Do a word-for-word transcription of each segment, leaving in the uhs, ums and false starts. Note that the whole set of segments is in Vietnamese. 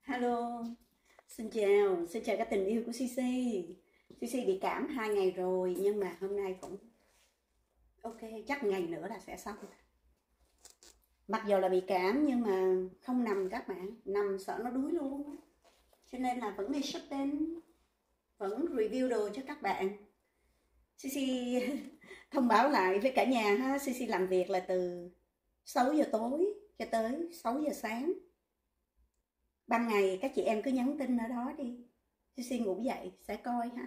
Hello, xin chào, xin chào các tình yêu của Cici. Cici bị cảm hai ngày rồi nhưng mà hôm nay cũng ok, chắc ngày nữa là sẽ xong. Mặc dù là bị cảm nhưng mà không nằm các bạn, nằm sợ nó đuối luôn. Cho nên là vẫn đi shopping, vẫn review đồ cho các bạn. Cici thông báo lại với cả nhà ha, Cici làm việc là từ sáu giờ tối cho tới sáu giờ sáng. Ban ngày các chị em cứ nhắn tin ở đó đi, Cici ngủ dậy sẽ coi ha.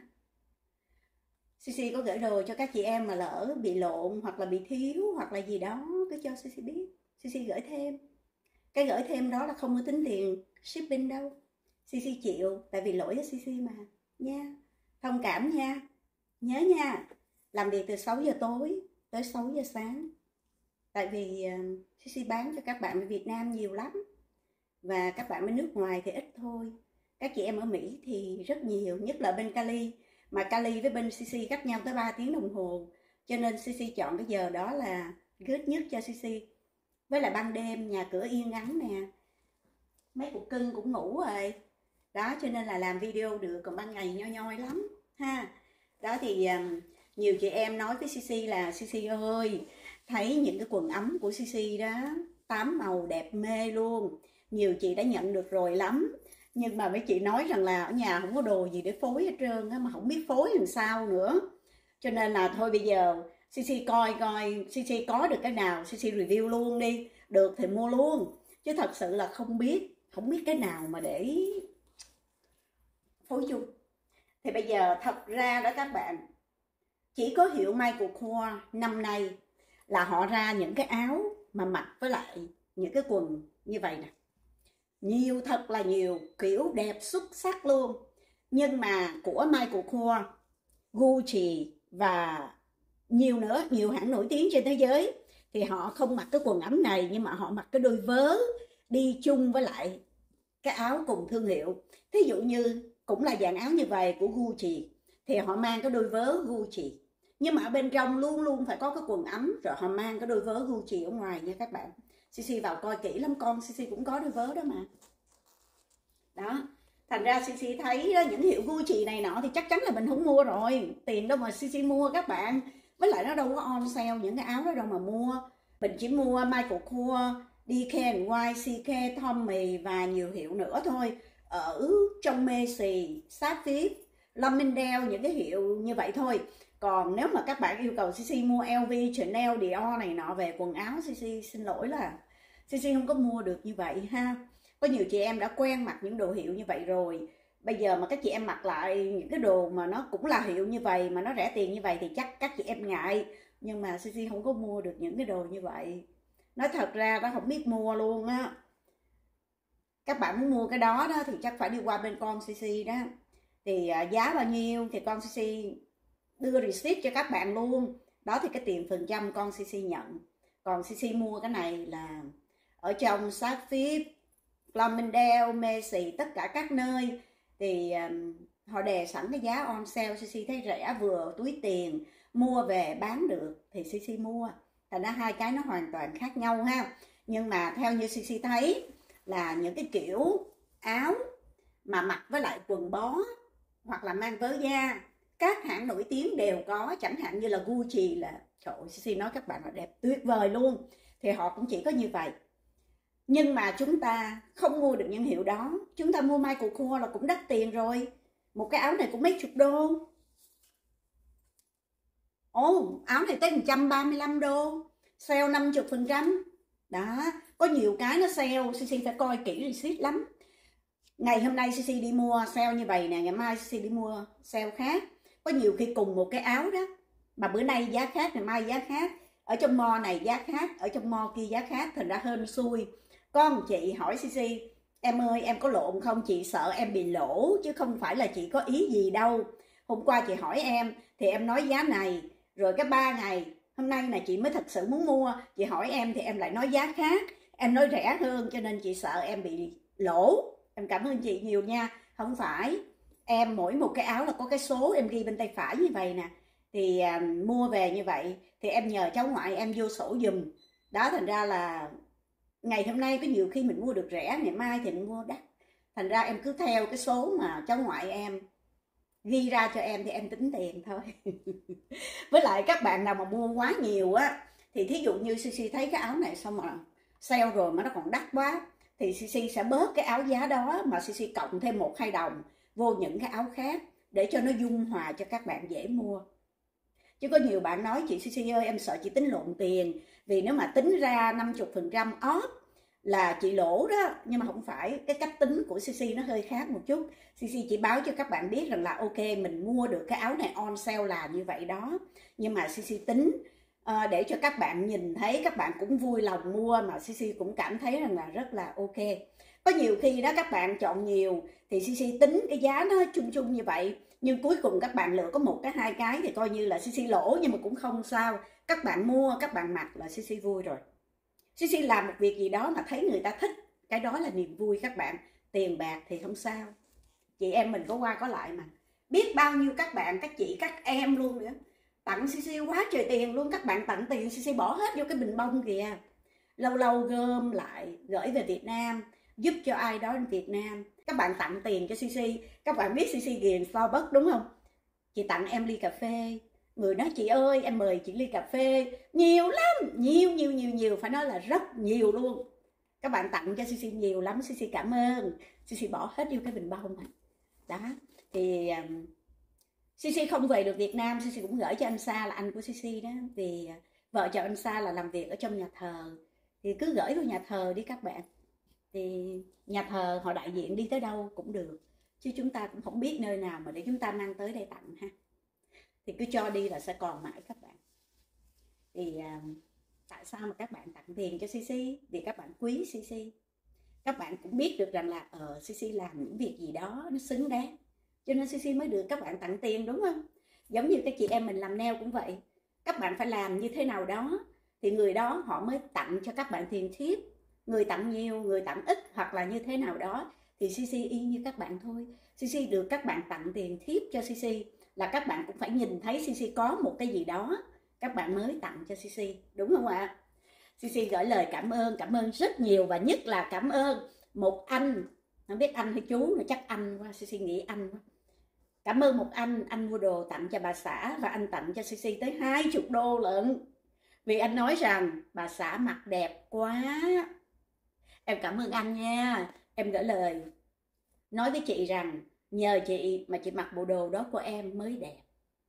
Cici có gửi đồ cho các chị em mà lỡ bị lộn hoặc là bị thiếu hoặc là gì đó cứ cho Cici biết, Cici gửi thêm. Cái gửi thêm đó là không có tính tiền shipping đâu, Cici chịu tại vì lỗi ở Cici mà nha, thông cảm nha. Nhớ nha, làm việc từ sáu giờ tối tới sáu giờ sáng. Tại vì uh, Cici bán cho các bạn ở Việt Nam nhiều lắm và các bạn bên nước ngoài thì ít thôi. Các chị em ở Mỹ thì rất nhiều, nhất là bên Cali, mà Cali với bên Cici cách nhau tới ba tiếng đồng hồ, cho nên Cici chọn cái giờ đó là good nhất cho Cici. Với lại ban đêm nhà cửa yên ắng nè, mấy cục cưng cũng ngủ rồi đó, cho nên là làm video được, còn ban ngày nhoi nhoi lắm ha. Đó thì um, nhiều chị em nói với Cici là Cici ơi, thấy những cái quần ấm của Cici đó tám màu đẹp mê luôn, nhiều chị đã nhận được rồi lắm, nhưng mà mấy chị nói rằng là ở nhà không có đồ gì để phối hết trơn á, mà không biết phối làm sao nữa. Cho nên là thôi bây giờ Cici coi coi Cici có được cái nào Cici review luôn đi, được thì mua luôn, chứ thật sự là không biết không biết cái nào mà để phối chung. Thì bây giờ thật ra đó các bạn, chỉ có hiệu Michael Kors năm nay là họ ra những cái áo mà mặc với lại những cái quần như vậy nè, nhiều thật là nhiều kiểu đẹp xuất sắc luôn. Nhưng mà của Michael Kors, Gucci và nhiều nữa, nhiều hãng nổi tiếng trên thế giới thì họ không mặc cái quần ấm này, nhưng mà họ mặc cái đôi vớ đi chung với lại cái áo cùng thương hiệu. Thí dụ như cũng là dạng áo như vậy của Gucci thì họ mang cái đôi vớ Gucci, nhưng mà ở bên trong luôn luôn phải có cái quần ấm, rồi họ mang cái đôi vớ Gucci ở ngoài nha các bạn. Cici vào coi kỹ lắm, con Cici cũng có đôi vớ đó mà. Đó, thành ra Cici thấy đó, những hiệu Gucci này nọ thì chắc chắn là mình không mua rồi, tiền đâu mà Cici mua các bạn. Với lại nó đâu có on sale những cái áo đó đâu mà mua. Mình chỉ mua Michael Kors, đê ca and Y, xê ca, Tommy và nhiều hiệu nữa thôi. Ở trong Macy, Sapphire, Bloomingdale, những cái hiệu như vậy thôi. Còn nếu mà các bạn yêu cầu Cici mua lờ vê, Chanel, Dior này nọ về quần áo, Cici xin lỗi là Cici không có mua được như vậy ha. Có nhiều chị em đã quen mặc những đồ hiệu như vậy rồi, bây giờ mà các chị em mặc lại những cái đồ mà nó cũng là hiệu như vậy mà nó rẻ tiền như vậy thì chắc các chị em ngại. Nhưng mà Cici không có mua được những cái đồ như vậy, nói thật ra nó không biết mua luôn á. Các bạn muốn mua cái đó đó thì chắc phải đi qua bên con Cici đó, thì giá bao nhiêu thì con Cici đưa receipt cho các bạn luôn. Đó thì cái tiền phần trăm con Cici nhận. Còn Cici mua cái này là ở trong Sapphire, Bloomingdale, Macy, tất cả các nơi thì um, họ đề sẵn cái giá on sale, Cici thấy rẻ vừa túi tiền, mua về bán được thì Cici mua. Thành ra hai cái nó hoàn toàn khác nhau ha. Nhưng mà theo như Cici thấy là những cái kiểu áo mà mặc với lại quần bó hoặc là mang vớ da, các hãng nổi tiếng đều có, chẳng hạn như là Gucci là trời ơi, Cici nói các bạn là đẹp tuyệt vời luôn, thì họ cũng chỉ có như vậy. Nhưng mà chúng ta không mua được những hiệu đó, chúng ta mua Michael Kors là cũng đắt tiền rồi. Một cái áo này cũng mấy chục đô. Ồ, áo này tới một trăm ba mươi lăm đô, sale năm mươi phần trăm. Đó, có nhiều cái nó sale, Cici phải coi kỹ receipt lắm. Ngày hôm nay Cici đi mua sale như vậy nè, ngày mai Cici đi mua sale khác. Có nhiều khi cùng một cái áo đó, mà bữa nay giá khác, ngày mai giá khác. Ở trong mall này giá khác, ở trong mall kia giá khác, thành ra hên xui. Con chị hỏi Cici, em ơi em có lộn không? Chị sợ em bị lỗ chứ không phải là chị có ý gì đâu. Hôm qua chị hỏi em thì em nói giá này, rồi cái ba ngày hôm nay là chị mới thật sự muốn mua, chị hỏi em thì em lại nói giá khác, em nói rẻ hơn, cho nên chị sợ em bị lỗ. Em cảm ơn chị nhiều nha. Không phải, em mỗi một cái áo là có cái số em ghi bên tay phải như vậy nè, thì à, mua về như vậy thì em nhờ cháu ngoại em vô sổ giùm. Đó, thành ra là ngày hôm nay có nhiều khi mình mua được rẻ, ngày mai thì mình mua đắt. Thành ra em cứ theo cái số mà cháu ngoại em ghi ra cho em thì em tính tiền thôi. Với lại các bạn nào mà mua quá nhiều á, thì thí dụ như xê xê thấy cái áo này xong mà sale rồi mà nó còn đắt quá, thì xê xê sẽ bớt cái áo giá đó mà xê xê cộng thêm một hai đồng vô những cái áo khác để cho nó dung hòa cho các bạn dễ mua. Chứ có nhiều bạn nói chị xê xê ơi em sợ chị tính lộn tiền, vì nếu mà tính ra năm mươi phần trăm off là chị lỗ đó. Nhưng mà không phải, cái cách tính của xê xê nó hơi khác một chút. xê xê chỉ báo cho các bạn biết rằng là ok mình mua được cái áo này on sale là như vậy đó, nhưng mà xê xê tính uh, để cho các bạn nhìn thấy, các bạn cũng vui lòng mua, mà xê xê cũng cảm thấy rằng là rất là ok. Có nhiều khi đó các bạn chọn nhiều thì xê xê tính cái giá nó chung chung như vậy, nhưng cuối cùng các bạn lựa có một cái hai cái thì coi như là xê xê lỗ, nhưng mà cũng không sao. Các bạn mua, các bạn mặc là xê xê vui rồi. xê xê làm một việc gì đó mà thấy người ta thích, cái đó là niềm vui các bạn. Tiền bạc thì không sao, chị em mình có qua có lại mà. Biết bao nhiêu các bạn, các chị, các em luôn nữa, tặng xê xê quá trời tiền luôn. Các bạn tặng tiền xê xê bỏ hết vô cái bình bông kìa, lâu lâu gom lại gửi về Việt Nam, giúp cho ai đó ở Việt Nam. Các bạn tặng tiền cho xê xê, các bạn biết xê xê ghiền Starbucks đúng không? Chị tặng em ly cà phê, người nói chị ơi em mời chị ly cà phê, nhiều lắm, nhiều nhiều nhiều nhiều, phải nói là rất nhiều luôn. Các bạn tặng cho xê xê nhiều lắm, xê xê cảm ơn. xê xê bỏ hết vô cái bình bông này. Đó, thì um, xê xê không về được Việt Nam, xê xê cũng gửi cho anh Sa là anh của xê xê đó. Vì uh, vợ chồng anh Sa là làm việc ở trong nhà thờ, thì cứ gửi vào nhà thờ đi các bạn. Thì nhà thờ họ đại diện đi tới đâu cũng được, chứ chúng ta cũng không biết nơi nào mà để chúng ta mang tới đây tặng ha. Thì cứ cho đi là sẽ còn mãi các bạn. Thì uh, tại sao mà các bạn tặng tiền cho xê xê? Vì các bạn quý xê xê. Các bạn cũng biết được rằng là ờ xê xê làm những việc gì đó nó xứng đáng, cho nên xê xê mới được các bạn tặng tiền, đúng không? Giống như các chị em mình làm nail cũng vậy, các bạn phải làm như thế nào đó thì người đó họ mới tặng cho các bạn tiền thiếp. Người tặng nhiều, người tặng ít, hoặc là như thế nào đó thì xê xê y như các bạn thôi. xê xê được các bạn tặng tiền thiếp cho xê xê là các bạn cũng phải nhìn thấy xê xê có một cái gì đó các bạn mới tặng cho xê xê, đúng không ạ? À? xê xê gửi lời cảm ơn, cảm ơn rất nhiều, và nhất là cảm ơn một anh, không biết anh hay chú, mà chắc anh quá, xê xê nghĩ anh quá. Cảm ơn một anh, anh mua đồ tặng cho bà xã, và anh tặng cho xê xê tới hai mươi đô lận. Vì anh nói rằng bà xã mặc đẹp quá. Em cảm ơn anh nha. Em gửi lời nói với chị rằng nhờ chị mà chị mặc bộ đồ đó của em mới đẹp.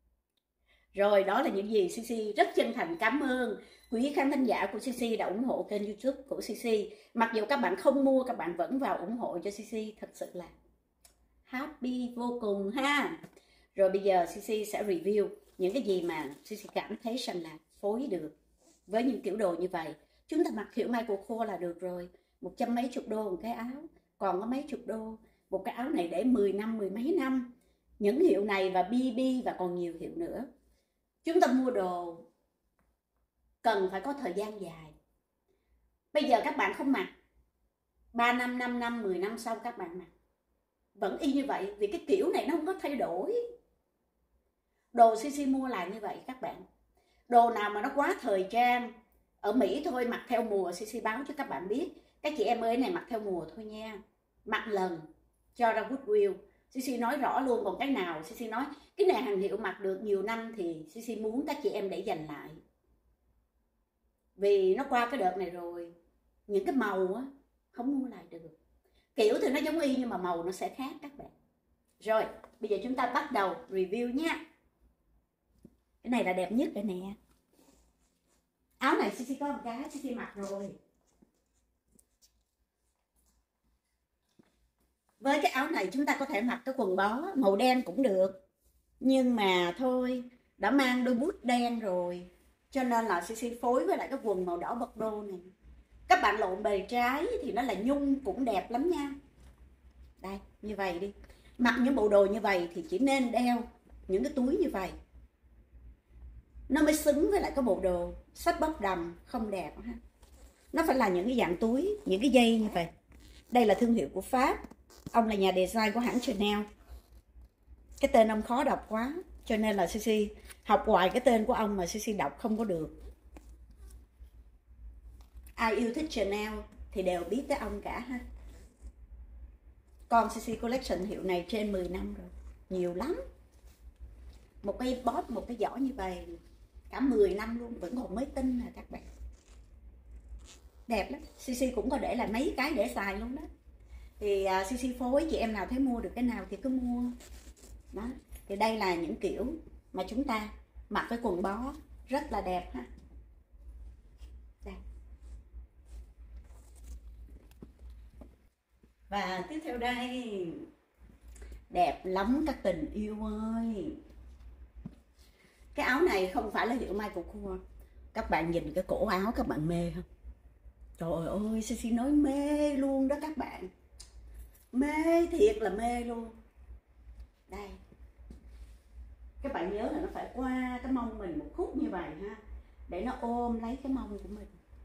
Rồi đó là những gì xê xê rất chân thành cảm ơn quý khán thính giả của xê xê đã ủng hộ kênh YouTube của xê xê. Mặc dù các bạn không mua, các bạn vẫn vào ủng hộ cho xê xê, thật sự là happy vô cùng ha. Rồi bây giờ xê xê sẽ review những cái gì mà xê xê cảm thấy rằng là phối được với những kiểu đồ như vậy. Chúng ta mặc kiểu Michael Kors là được rồi, một trăm mấy chục đô một cái áo, còn có mấy chục đô một cái áo này để mười năm, mười mấy năm. Những hiệu này và bê bê và còn nhiều hiệu nữa. Chúng ta mua đồ cần phải có thời gian dài. Bây giờ các bạn không mặc, ba năm, năm năm, mười năm sau các bạn mặc vẫn y như vậy, vì cái kiểu này nó không có thay đổi. Đồ xê xê mua là như vậy các bạn. Đồ nào mà nó quá thời trang, ở Mỹ thôi, mặc theo mùa, xê xê báo cho các bạn biết. Các chị em ơi, này mặc theo mùa thôi nha, mặc lần cho ra goodwill. xê xê nói rõ luôn, còn cái nào xê xê nói cái này hàng hiệu mặc được nhiều năm thì xê xê muốn các chị em để dành lại. Vì nó qua cái đợt này rồi, những cái màu á không mua lại được. Kiểu thì nó giống y nhưng mà màu nó sẽ khác các bạn. Rồi, bây giờ chúng ta bắt đầu review nha. Cái này là đẹp nhất rồi nè. Áo này xê xê có một cái xê xê mặc rồi. Với cái áo này chúng ta có thể mặc cái quần bó màu đen cũng được. Nhưng mà thôi, đã mang đôi bút đen rồi, cho nên là xê xê phối với lại cái quần màu đỏ bật đô này. Các bạn lộn bề trái thì nó là nhung cũng đẹp lắm nha. Đây, như vậy đi. Mặc những bộ đồ như vậy thì chỉ nên đeo những cái túi như vậy, nó mới xứng với lại cái bộ đồ sách bóp đầm không đẹp ha. Nó phải là những cái dạng túi, những cái dây như vậy. Đây là thương hiệu của Pháp. Ông là nhà design của hãng Chanel. Cái tên ông khó đọc quá, cho nên là xê xê học hoài cái tên của ông mà xê xê đọc không có được. Ai yêu thích Chanel thì đều biết tới ông cả ha. Con xê xê Collection hiệu này trên mười năm rồi, nhiều lắm. Một cái bóp, một cái giỏ như vậy cả mười năm luôn, vẫn còn mới tinh à các bạn. Đẹp lắm, xê xê cũng có để lại mấy cái để xài luôn đó. Thì uh, xê xê phối, chị em nào thấy mua được cái nào thì cứ mua. Đó, thì đây là những kiểu mà chúng ta mặc cái quần bó rất là đẹp ha. Đây. Và tiếp theo đây, đẹp lắm các tình yêu ơi. Cái áo này không phải là hiệu Michael Kors. Các bạn nhìn cái cổ áo các bạn mê không? Trời ơi, xê xê nói mê luôn đó các bạn. Mê thiệt là mê luôn. Đây. Các bạn nhớ là nó phải qua cái mông mình một khúc như vậy ha, để nó ôm lấy cái mông của mình.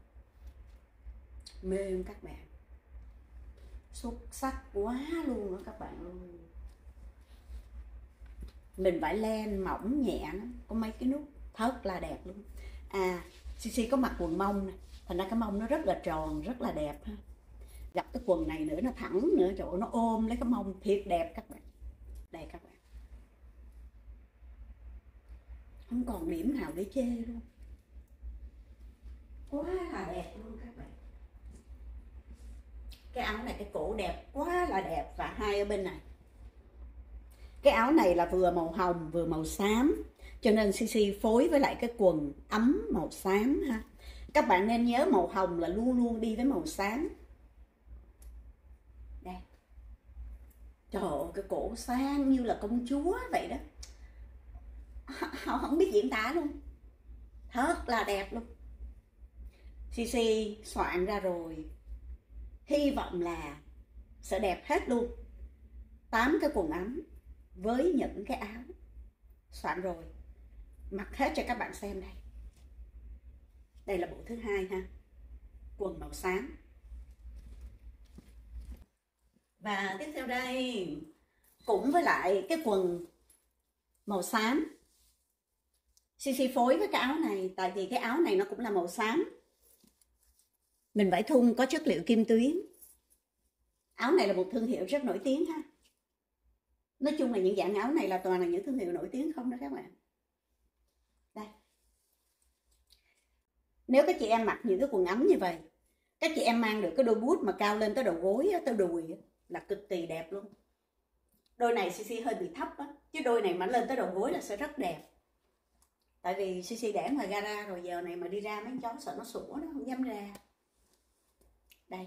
Mê không các bạn? Xuất sắc quá luôn đó các bạn ơi. Mình vải len mỏng nhẹ lắm, có mấy cái nút thật là đẹp luôn. À, xê xê có mặc quần mông này, thành ra cái mông nó rất là tròn, rất là đẹp ha. Gặp cái quần này nữa nó thẳng nữa, trời ơi, nó ôm lấy cái mông thiệt đẹp các bạn. Đây các bạn, không còn điểm nào để chê luôn, quá là đẹp luôn các bạn. Cái áo này cái cổ đẹp quá là đẹp, và hai ở bên này. Cái áo này là vừa màu hồng vừa màu xám, cho nên xê xê phối với lại cái quần ấm màu xám ha. Các bạn nên nhớ màu hồng là luôn luôn đi với màu xám. Đây. Trời ơi, cái cổ sang như là công chúa vậy đó. Họ không biết diễn tả luôn, thật là đẹp luôn. xê xê soạn ra rồi, hy vọng là sẽ đẹp hết luôn. Tám cái quần ấm với những cái áo soạn rồi, mặc hết cho các bạn xem đây. Đây là bộ thứ hai ha, quần màu xám. Và tiếp theo đây, cũng với lại cái quần màu xám, xê xê phối với cái áo này, tại vì cái áo này nó cũng là màu xám. Mình vải thun có chất liệu kim tuyến. Áo này là một thương hiệu rất nổi tiếng ha. Nói chung là những dạng áo này là toàn là những thương hiệu nổi tiếng không đó các bạn. Đây. Nếu các chị em mặc những cái quần ấm như vậy, các chị em mang được cái đôi boot mà cao lên tới đầu gối, tới đùi là cực kỳ đẹp luôn. Đôi này xê xê hơi bị thấp á, chứ đôi này mà lên tới đầu gối là sẽ rất đẹp. Tại vì xê xê để ngoài gara rồi, giờ này mà đi ra mấy chó sợ nó sủa, nó không dám ra. Đây.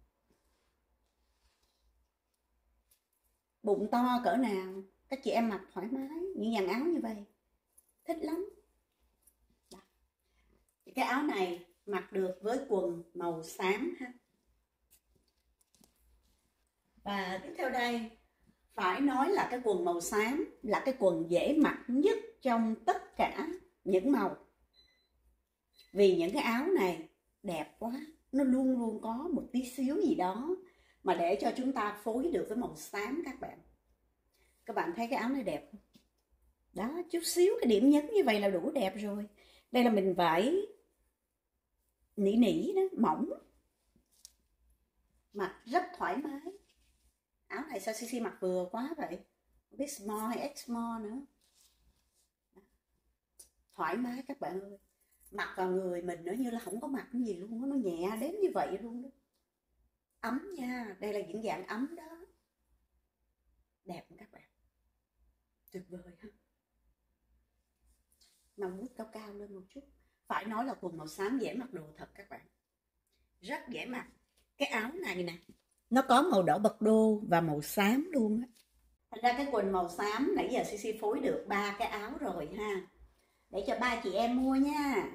Bụng to cỡ nào các chị em mặc thoải mái những dàn áo như vậy, thích lắm. Đó. Cái áo này mặc được với quần màu xám ha. Và tiếp theo đây, phải nói là cái quần màu xám là cái quần dễ mặc nhất trong tất cả những màu. Vì những cái áo này đẹp quá, nó luôn luôn có một tí xíu gì đó mà để cho chúng ta phối được với màu xám các bạn. Các bạn thấy cái áo này đẹp không? Đó, chút xíu cái điểm nhấn như vậy là đủ đẹp rồi. Đây là mình vải nỉ nỉ đó, mỏng, mặc rất thoải mái. Áo này sao xê xê mặc vừa quá vậy, không biết small hay extra small nữa. Thoải mái các bạn ơi, mặc vào người mình nữa như là không có mặc cái gì luôn, nó nhẹ đến như vậy luôn đó. Ấm nha, đây là những dạng ấm đó. Đẹp không các bạn? Tuyệt vời ha. Mong mút cao cao lên một chút. Phải nói là quần màu xám dễ mặc đồ thật các bạn, rất dễ mặc. Cái áo này nè, nó có màu đỏ bật đô và màu xám luôn á. Thành ra cái quần màu xám nãy giờ xê xê phối được ba cái áo rồi ha, để cho ba chị em mua nha.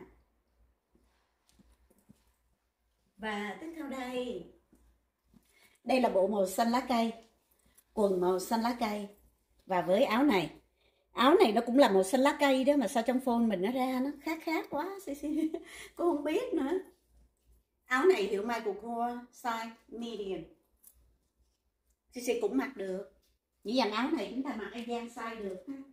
Và tiếp theo đây, đây là bộ màu xanh lá cây, quần màu xanh lá cây. Và với áo này, áo này nó cũng là màu xanh lá cây đó, mà sao trong phone mình nó ra nó khác khác quá, xê xê cũng không biết nữa. Áo này hiệu Michael Kors, size medium. xê xê cũng mặc được. Những dàn áo này chúng ta mặc ở gian size được ha.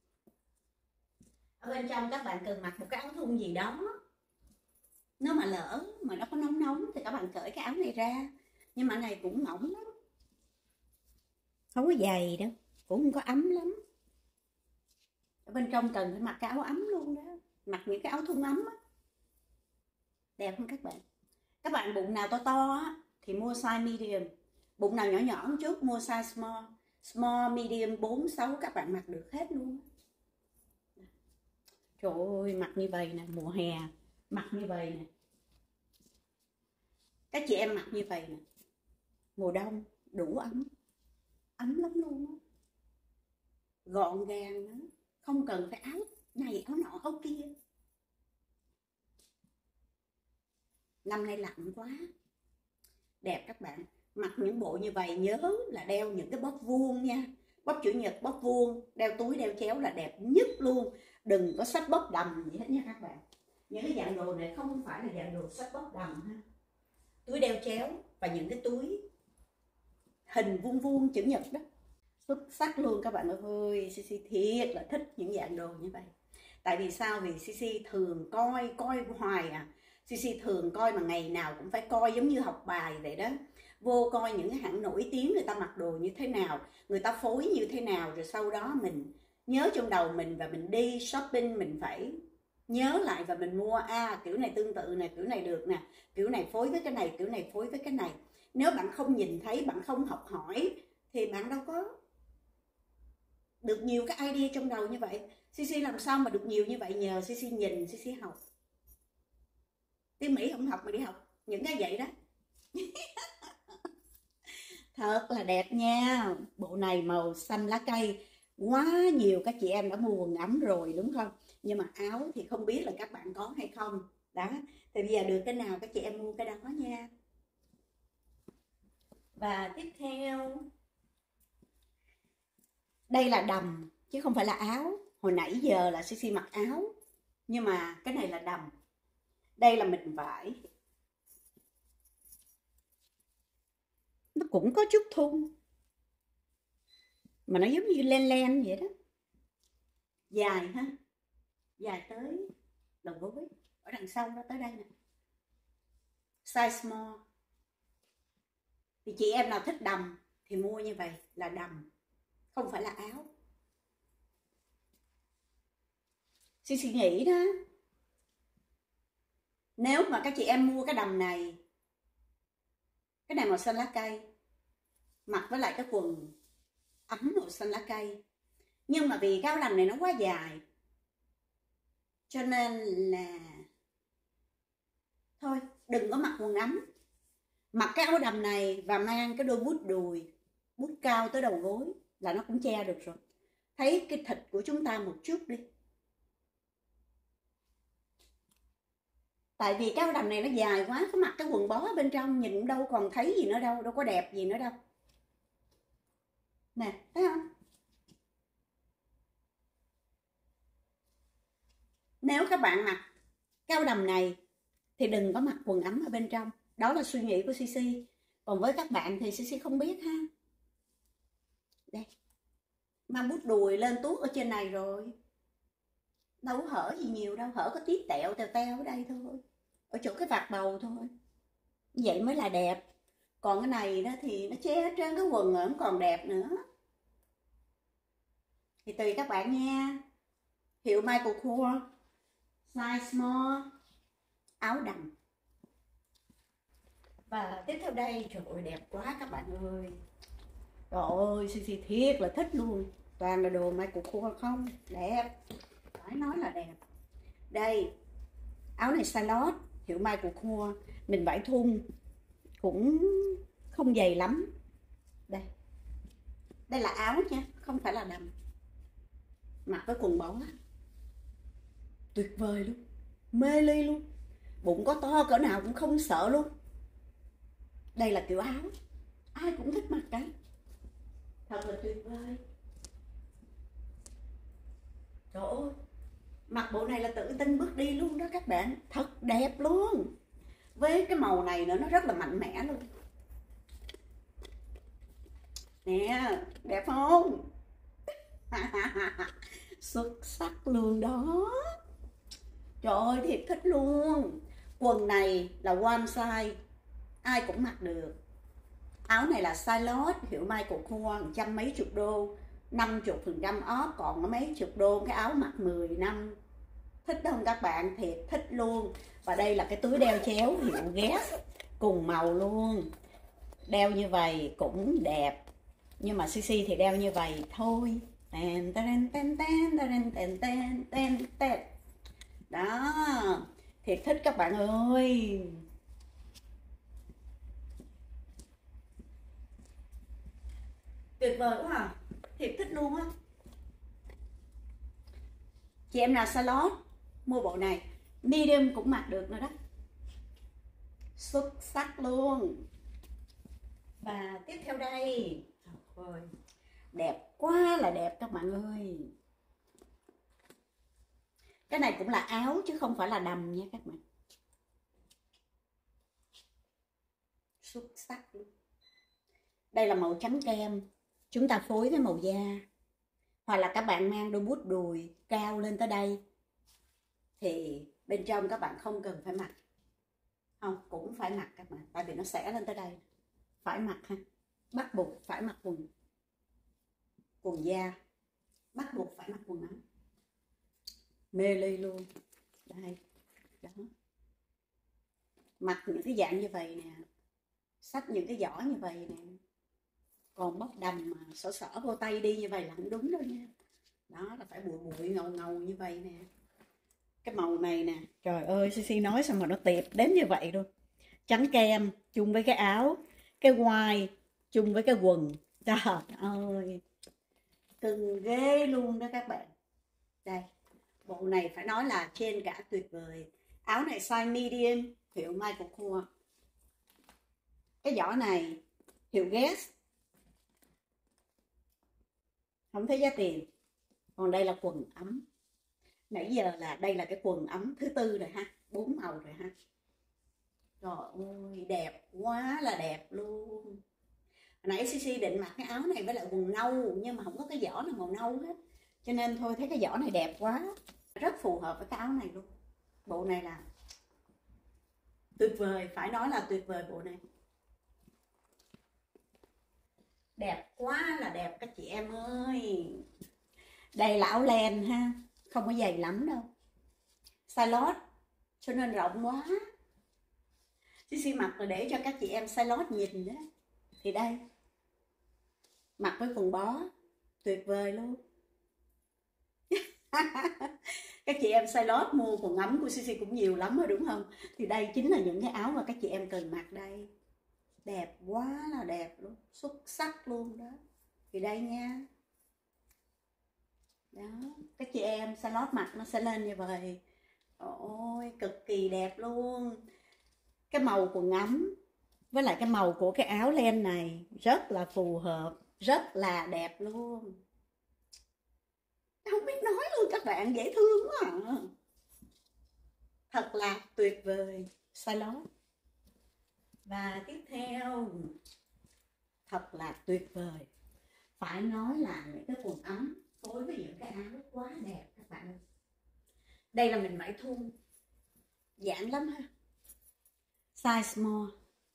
Ở bên trong các bạn cần mặc một cái áo thun gì đó, nếu mà lỡ mà nó có nóng nóng thì các bạn cởi cái áo này ra, nhưng mà này cũng mỏng lắm. không có dày đâu, cũng không có ấm lắm. Ở bên trong cần phải mặc cái áo ấm luôn đó, mặc những cái áo thun ấm á. Đẹp không các bạn? Các bạn bụng nào to to á thì mua size medium, bụng nào nhỏ nhỏ một chút mua size small. Small, medium, bốn, sáu các bạn mặc được hết luôn. Trời ơi, mặc như vậy nè, mùa hè mặc như vậy nè, các chị em mặc như vậy nè, mùa đông đủ ấm, ấm lắm luôn á. Gọn gàng nữa, không cần phải áo này áo nọ áo kia. Năm nay lạnh quá, đẹp các bạn. Mặc những bộ như vậy nhớ là đeo những cái bóp vuông nha, bóp chữ nhật, bóp vuông, đeo túi đeo chéo là đẹp nhất luôn. Đừng có xách bóp đầm gì hết nha các bạn. Những cái dạng đồ này không phải là dạng đồ xách bóp đầm ha. Túi đeo chéo và những cái túi hình vuông vuông chữ nhật đó, xuất sắc luôn các bạn ơi. xê xê thiệt là thích những dạng đồ như vậy. Tại vì sao? Vì xê xê thường coi coi hoài à. xê xê thường coi mà ngày nào cũng phải coi, giống như học bài vậy đó. Vô coi những cái hãng nổi tiếng người ta mặc đồ như thế nào, người ta phối như thế nào, rồi sau đó mình nhớ trong đầu mình và mình đi shopping mình phải nhớ lại và mình mua. À, kiểu này tương tự nè, kiểu này được nè, kiểu này phối với cái này, kiểu này phối với cái này. Nếu bạn không nhìn thấy, bạn không học hỏi thì bạn đâu có được nhiều cái idea trong đầu như vậy. xê xê làm sao mà được nhiều như vậy? Nhờ xê xê nhìn, xê xê học. Tiếng Mỹ không học mà đi học những cái vậy đó. Thật là đẹp nha. Bộ này màu xanh lá cây, quá nhiều các chị em đã mua quần ấm rồi đúng không? Nhưng mà áo thì không biết là các bạn có hay không. Đó, thì bây giờ được cái nào các chị em mua cái đó nha. Và tiếp theo, đây là đầm chứ không phải là áo. Hồi nãy giờ là xê xê mặc áo, nhưng mà cái này là đầm. Đây là mịn vải, nó cũng có chút thun mà nó giống như len len vậy đó. Dài ha, dài tới đầu gối, ở đằng sau nó tới đây nè. Size small. Thì chị em nào thích đầm thì mua như vậy là đầm, không phải là áo. Suy suy nghĩ đó, nếu mà các chị em mua cái đầm này, cái này màu xanh lá cây, mặc với lại cái quần ấm màu xanh lá cây, nhưng mà vì cái áo đầm này nó quá dài cho nên là thôi đừng có mặc quần ấm, mặc cái áo đầm này và mang cái đôi bút đùi, bút cao tới đầu gối là nó cũng che được rồi. Thấy cái thịt của chúng ta một chút đi. Tại vì cái áo đầm này nó dài quá, có mặc cái quần bó bên trong nhìn đâu còn thấy gì nữa đâu, đâu có đẹp gì nữa đâu. Nè, thấy không? Nếu các bạn mặc cái áo đầm này thì đừng có mặc quần ấm ở bên trong. Đó là suy nghĩ của xê xê. Còn với các bạn thì xê xê không biết ha. Đây, mang bút đùi lên tuốt ở trên này rồi, đâu có hở gì nhiều đâu, hở có tí tẹo teo teo ở đây thôi, ở chỗ cái vạt đầu thôi, vậy mới là đẹp. Còn cái này đó thì nó che hết trơn cái quần rồi, không còn đẹp nữa. Thì tùy các bạn nha. Hiệu Michael Kors, size small, áo đầm. Và tiếp theo đây, trời ơi đẹp quá các bạn ơi. Trời ơi, xê xê thiệt là thích luôn. Toàn là đồ Michael Kors không, đẹp, phải nói là đẹp. Đây, áo này size lót, hiệu Michael Kors, mình vải thun, cũng không dày lắm. Đây, đây là áo nha, không phải là đầm. Mặc với quần bó, tuyệt vời luôn, mê ly luôn. Bụng có to cỡ nào cũng không sợ luôn. Đây là kiểu áo ai cũng thích mặc cả, thật là tuyệt vời. Trời ơi, mặc bộ này là tự tin bước đi luôn đó các bạn, thật đẹp luôn. Với cái màu này nữa, nó rất là mạnh mẽ luôn. Nè, đẹp không? Xuất sắc luôn đó. Trời ơi, thiệt thích luôn. Quần này là one size, ai cũng mặc được. Áo này là size lót, hiệu Michael Kors, trăm mấy chục đô, năm mươi phần trăm off, còn có mấy chục đô. Cái áo mặc mười năm. Thích không các bạn? Thiệt thích luôn. Và đây là cái túi đeo chéo hiệu Guess, cùng màu luôn. Đeo như vậy cũng đẹp, nhưng mà Sisi thì đeo như vậy thôi. Tên tên tên tên tên tên tên tên tên. Đó, thiệt thích các bạn ơi. Tuyệt vời quá à, thiệt thích luôn á. Chị em nào salon mua bộ này, medium cũng mặc được nữa đó, xuất sắc luôn. Và tiếp theo đây, ôi, đẹp quá là đẹp các bạn ơi. Cái này cũng là áo chứ không phải là đầm nha các bạn, xuất sắc luôn. Đây là màu trắng kem, chúng ta phối với màu da, hoặc là các bạn mang đôi bút đùi cao lên tới đây thì bên trong các bạn không cần phải mặc, không cũng phải mặc các bạn, tại vì nó sẽ lên tới đây, phải mặc ha, bắt buộc phải mặc quần quần da, bắt buộc phải mặc quần áo, mê ly luôn. Đây đó, mặc những cái dạng như vậy nè, xách những cái giỏ như vậy nè, còn bóc đầm mà sở sở vô tay đi như vậy là không đúng đâu nha. Đó là phải bụi bụi ngầu ngầu như vậy nè. Cái màu này nè, trời ơi, Sisi nói xong mà nó tiệp đến như vậy luôn. Trắng kem chung với cái áo, cái quai chung với cái quần, trời ơi, cưng ghê luôn đó các bạn. Đây, bộ này phải nói là trên cả tuyệt vời. Áo này size medium, hiệu Michael Kors. Cái giỏ này hiệu Guess, không thấy giá tiền. Còn đây là quần ấm. Nãy giờ là đây là cái quần ấm thứ tư rồi ha, bốn màu rồi ha. Trời ơi, đẹp quá là đẹp luôn. Nãy Sisi định mặc cái áo này với lại quần nâu, nhưng mà không có cái giỏ nào màu nâu hết, cho nên thôi thấy cái giỏ này đẹp quá, rất phù hợp với cái áo này luôn. Bộ này là tuyệt vời, phải nói là tuyệt vời bộ này. Đẹp quá là đẹp các chị em ơi. Đây là áo len ha, không có dày lắm đâu, size lót cho nên rộng quá. Sisi mặc là để cho các chị em size lót nhìn đó. Thì đây, mặc với quần bó, tuyệt vời luôn. Các chị em size lót mua quần ấm của Sisi cũng nhiều lắm rồi đúng không? Thì đây chính là những cái áo mà các chị em cần mặc đây. Đẹp quá là đẹp luôn, xuất sắc luôn đó. Thì đây nha. Đó, các chị em size lót mặc nó sẽ lên như vậy. Ôi, cực kỳ đẹp luôn. Cái màu quần ấm với lại cái màu của cái áo len này rất là phù hợp, rất là đẹp luôn. Không biết nói luôn các bạn, dễ thương quá à. Thật là tuyệt vời, size lót. Và tiếp theo, thật là tuyệt vời, phải nói là những cái quần ấm phối với những cái áo quá đẹp các bạn ơi. Đây là mình vải thun, giản lắm ha, size small,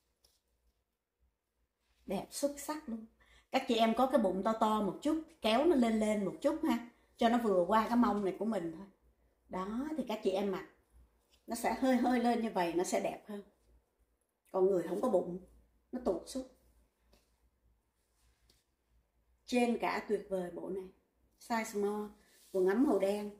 đẹp xuất sắc luôn. Các chị em có cái bụng to to một chút, kéo nó lên lên một chút ha, cho nó vừa qua cái mông này của mình thôi. Đó, thì các chị em mặc nó sẽ hơi hơi lên như vậy, nó sẽ đẹp hơn. Còn người không có bụng, nó tụt xuống. Trên cả tuyệt vời bộ này, size small, quần ấm màu đen.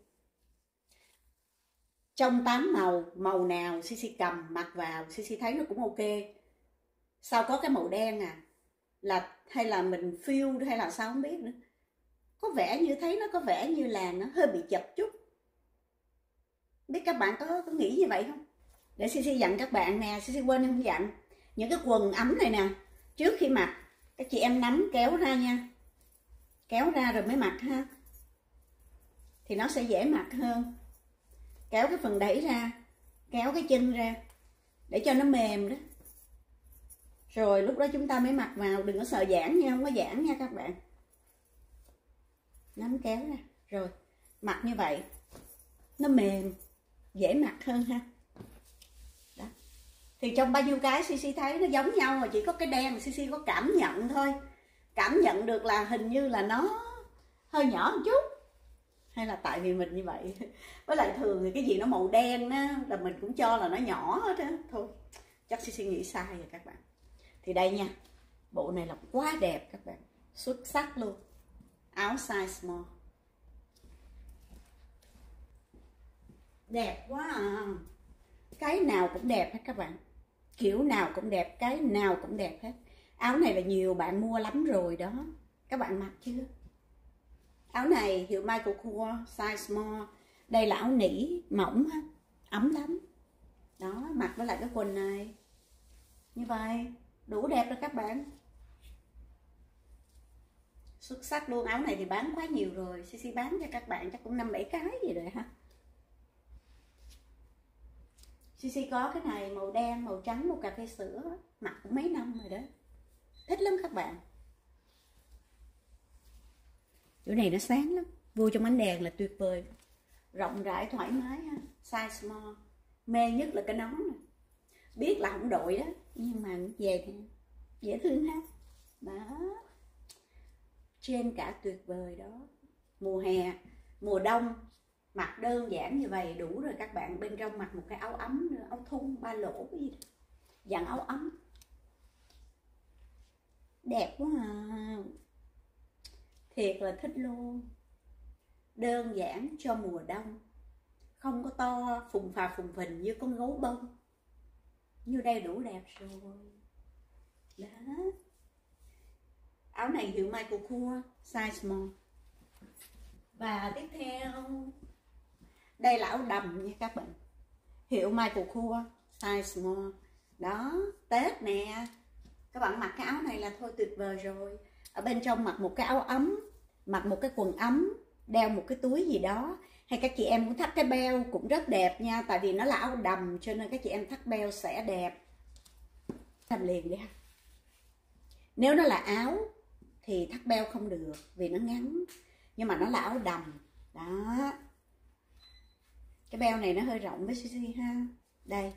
Trong tám màu, màu nào Sisi cầm mặc vào Sisi thấy nó cũng ok. Sao có cái màu đen à? Là hay là mình phiêu hay là sao không biết nữa. Có vẻ như thấy nó có vẻ như là nó hơi bị chật chút. Biết các bạn có, có nghĩ như vậy không? Để Sisi dặn các bạn nè, Sisi quên không dặn. Những cái quần ấm này nè, trước khi mặc các chị em nắm kéo ra nha. Kéo ra rồi mới mặc ha, thì nó sẽ dễ mặc hơn. Kéo cái phần đẩy ra, kéo cái chân ra để cho nó mềm đó. Rồi lúc đó chúng ta mới mặc vào, đừng có sợ giãn nha, không có giãn nha các bạn. Nắm kéo ra, rồi mặc như vậy nó mềm, dễ mặc hơn ha. Đó. Thì trong bao nhiêu cái Sisi thấy nó giống nhau, mà chỉ có cái đen Sisi có cảm nhận thôi. Cảm nhận được là hình như là nó hơi nhỏ một chút, hay là tại vì mình như vậy. Với lại thường thì cái gì nó màu đen á là mình cũng cho là nó nhỏ hết á. Thôi chắc Sisi nghĩ sai rồi các bạn. Thì đây nha, bộ này là quá đẹp các bạn, xuất sắc luôn. Áo size small đẹp quá à. Cái nào cũng đẹp hết các bạn, kiểu nào cũng đẹp, cái nào cũng đẹp hết. Áo này là nhiều bạn mua lắm rồi đó, các bạn mặc chưa? Áo này hiệu Michael Kors, size small. Đây là áo nỉ mỏng ha, ấm lắm. Đó, mặc với lại cái quần này như vậy đủ đẹp rồi các bạn, xuất sắc luôn. Áo này thì bán quá nhiều rồi, Sisi bán cho các bạn chắc cũng năm bảy cái gì rồi ha. Sisi có cái này màu đen, màu trắng, màu cà phê sữa, mặc cũng mấy năm rồi đó, thích lắm các bạn. Chỗ này nó sáng lắm, vô trong ánh đèn là tuyệt vời, rộng rãi thoải mái ha. Size small, mê nhất là cái nón này, biết là không đội đó nhưng mà về thì dễ thương ha. Đó, trên cả tuyệt vời đó. Mùa hè, mùa đông mặc đơn giản như vậy đủ rồi các bạn. Bên trong mặc một cái áo ấm nữa, áo thun ba lỗ cái gì đó, dạng áo ấm đẹp quá à, thiệt là thích luôn. Đơn giản cho mùa đông, không có to phùng phà phùng phình như con gấu bông, như đây đủ đẹp rồi đó. Áo này hiệu Michael Kors, size small. Và tiếp theo đây là áo đầm nha các bạn, hiệu Michael Kors, size small. Đó, Tết nè, các bạn mặc cái áo này là thôi tuyệt vời rồi. Ở bên trong mặc một cái áo ấm, mặc một cái quần ấm, đeo một cái túi gì đó, hay các chị em muốn thắt cái beo cũng rất đẹp nha. Tại vì nó là áo đầm cho nên các chị em thắt beo sẽ đẹp. Làm liền đi ha. Nếu nó là áo thì thắt beo không được vì nó ngắn, nhưng mà nó là áo đầm đó. Cái beo này nó hơi rộng với Sisi ha. Đây,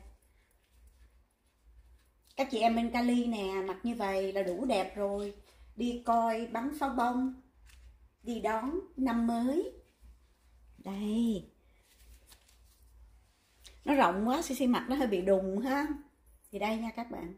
các chị em bên Cali nè, mặc như vậy là đủ đẹp rồi. Đi coi bắn pháo bông, đi đón năm mới. Đây, nó rộng quá Sisi mặc nó hơi bị đùng ha. Thì đây nha các bạn,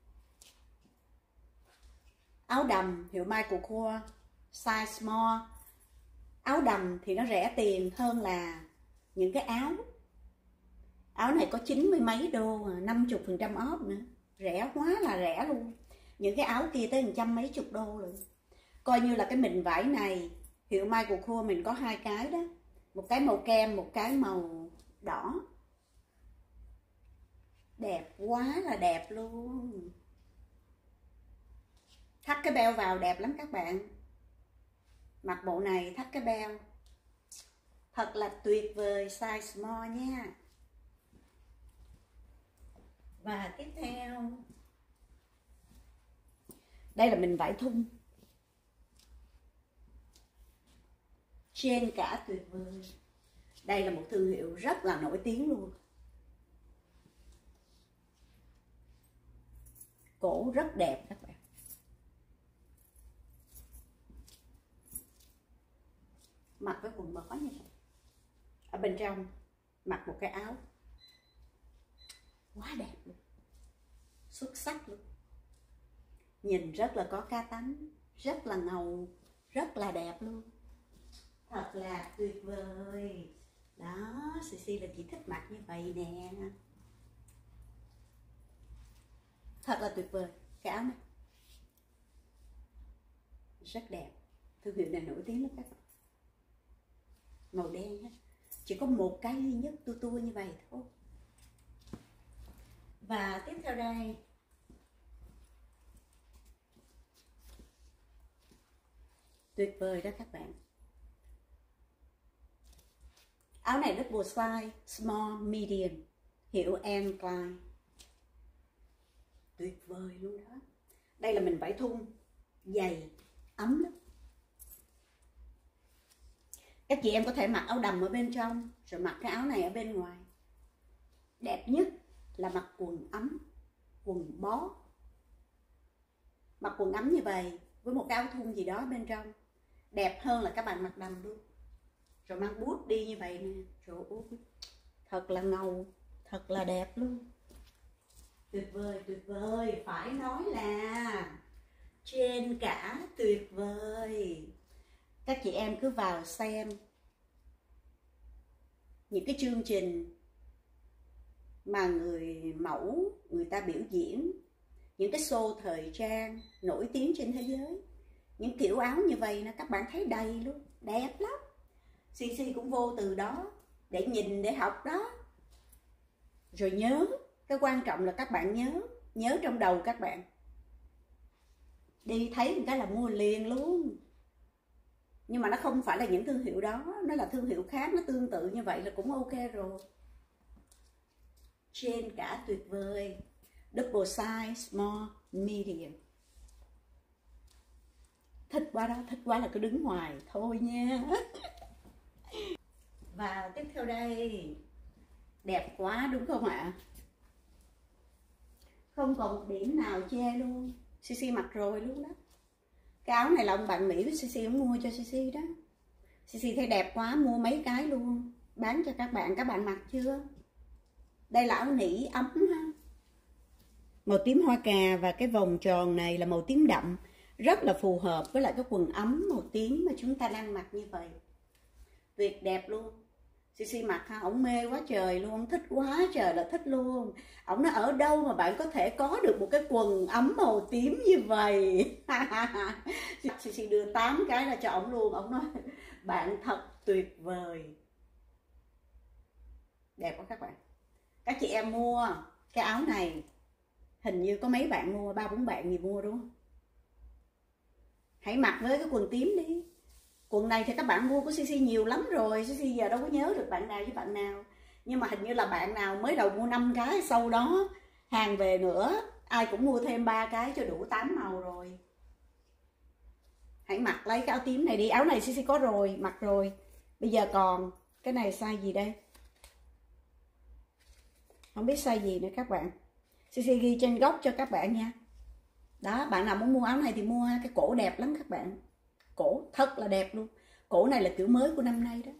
áo đầm hiệu Michael Kors, size small. Áo đầm thì nó rẻ tiền hơn là những cái áo. Áo này có chín mươi mấy đô, năm mươi phần trăm off nữa, rẻ quá là rẻ luôn. Những cái áo kia tới một trăm mấy chục đô rồi. Coi như là cái mịn vải này hiệu Michael Kors mình có hai cái đó, một cái màu kem, một cái màu đỏ. Đẹp quá là đẹp luôn. Thắt cái beo vào đẹp lắm các bạn. Mặc bộ này thắt cái beo thật là tuyệt vời, size small nha. Và tiếp theo đây là mình vải thun, trên cả tuyệt vời. Đây là một thương hiệu rất là nổi tiếng luôn, cổ rất đẹp các bạn. Mặc với quần bó như vậy, ở bên trong mặc một cái áo quá đẹp luôn, xuất sắc luôn. Nhìn rất là có cá tánh, rất là ngầu, rất là đẹp luôn, thật là tuyệt vời. Đó, Sisi là chỉ thích mặc như vậy nè, thật là tuyệt vời. Cái áo này rất đẹp, thương hiệu này nổi tiếng lắm các bạn. Màu đen á, chỉ có một cái duy nhất tua tua như vậy thôi. Và tiếp theo đây tuyệt vời đó các bạn. Áo này double size, small, medium, hiệu Anne Klein. Tuyệt vời luôn đó. Đây là mình vải thun, dày, ấm lắm. Các chị em có thể mặc áo đầm ở bên trong, rồi mặc cái áo này ở bên ngoài. Đẹp nhất là mặc quần ấm, quần bó, mặc quần ấm như vậy với một cái áo thun gì đó bên trong, đẹp hơn là các bạn mặc đầm luôn. Rồi mang bút đi như vậy nè, trời ơi, thật là ngầu, thật là đẹp luôn. Tuyệt vời, tuyệt vời, phải nói là trên cả tuyệt vời. Các chị em cứ vào xem những cái chương trình mà người mẫu người ta biểu diễn, những cái show thời trang nổi tiếng trên thế giới, những kiểu áo như vậy nè, các bạn thấy đầy luôn, đẹp lắm. xê xê cũng vô từ đó để nhìn, để học đó. Rồi nhớ, cái quan trọng là các bạn nhớ, nhớ trong đầu các bạn. Đi thấy một cái là mua liền luôn. Nhưng mà nó không phải là những thương hiệu đó, nó là thương hiệu khác, nó tương tự như vậy là cũng ok rồi. Trên cả tuyệt vời. Double size, small, medium. Thích quá đó, thích quá là cứ đứng ngoài thôi nha. Và tiếp theo đây, đẹp quá đúng không ạ? Không còn một điểm nào chê luôn. xê xê mặc rồi luôn đó. Cái áo này là ông bạn Mỹ với xê xê cũng mua cho xê xê đó. xê xê thấy đẹp quá, mua mấy cái luôn, bán cho các bạn. Các bạn mặc chưa? Đây là áo nỉ ấm ha, màu tím hoa cà, và cái vòng tròn này là màu tím đậm, rất là phù hợp với lại cái quần ấm màu tím mà chúng ta đang mặc như vậy. Tuyệt đẹp luôn. xê xê mặc ha, ổng mê quá trời luôn, thích quá trời là thích luôn. Ổng nói ở đâu mà bạn có thể có được một cái quần ấm màu tím như vậy. xê xê đưa tám cái ra cho ổng luôn. Ổng nói bạn thật tuyệt vời. Đẹp quá các bạn. Các chị em mua cái áo này, hình như có mấy bạn mua, ba bốn bạn gì mua đúng không? Hãy mặc với cái quần tím đi. Quần này thì các bạn mua của xê xê nhiều lắm rồi, xê xê giờ đâu có nhớ được bạn nào với bạn nào. Nhưng mà hình như là bạn nào mới đầu mua năm cái, sau đó hàng về nữa, ai cũng mua thêm ba cái cho đủ tám màu rồi. Hãy mặc lấy cái áo tím này đi. Áo này xê xê có rồi, mặc rồi. Bây giờ còn cái này size gì đây? Không biết size gì nữa các bạn. xê xê ghi trên góc cho các bạn nha. Đó, bạn nào muốn mua áo này thì mua ha. Cái cổ đẹp lắm các bạn. Cổ thật là đẹp luôn. Cổ này là kiểu mới của năm nay đó.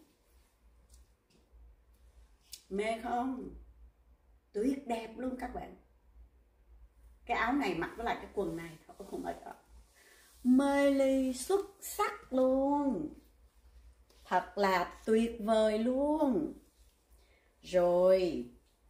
Mê không? Tuyệt đẹp luôn các bạn. Cái áo này mặc với lại cái quần này thôi không phải đó. Mê ly xuất sắc luôn. Thật là tuyệt vời luôn. Rồi.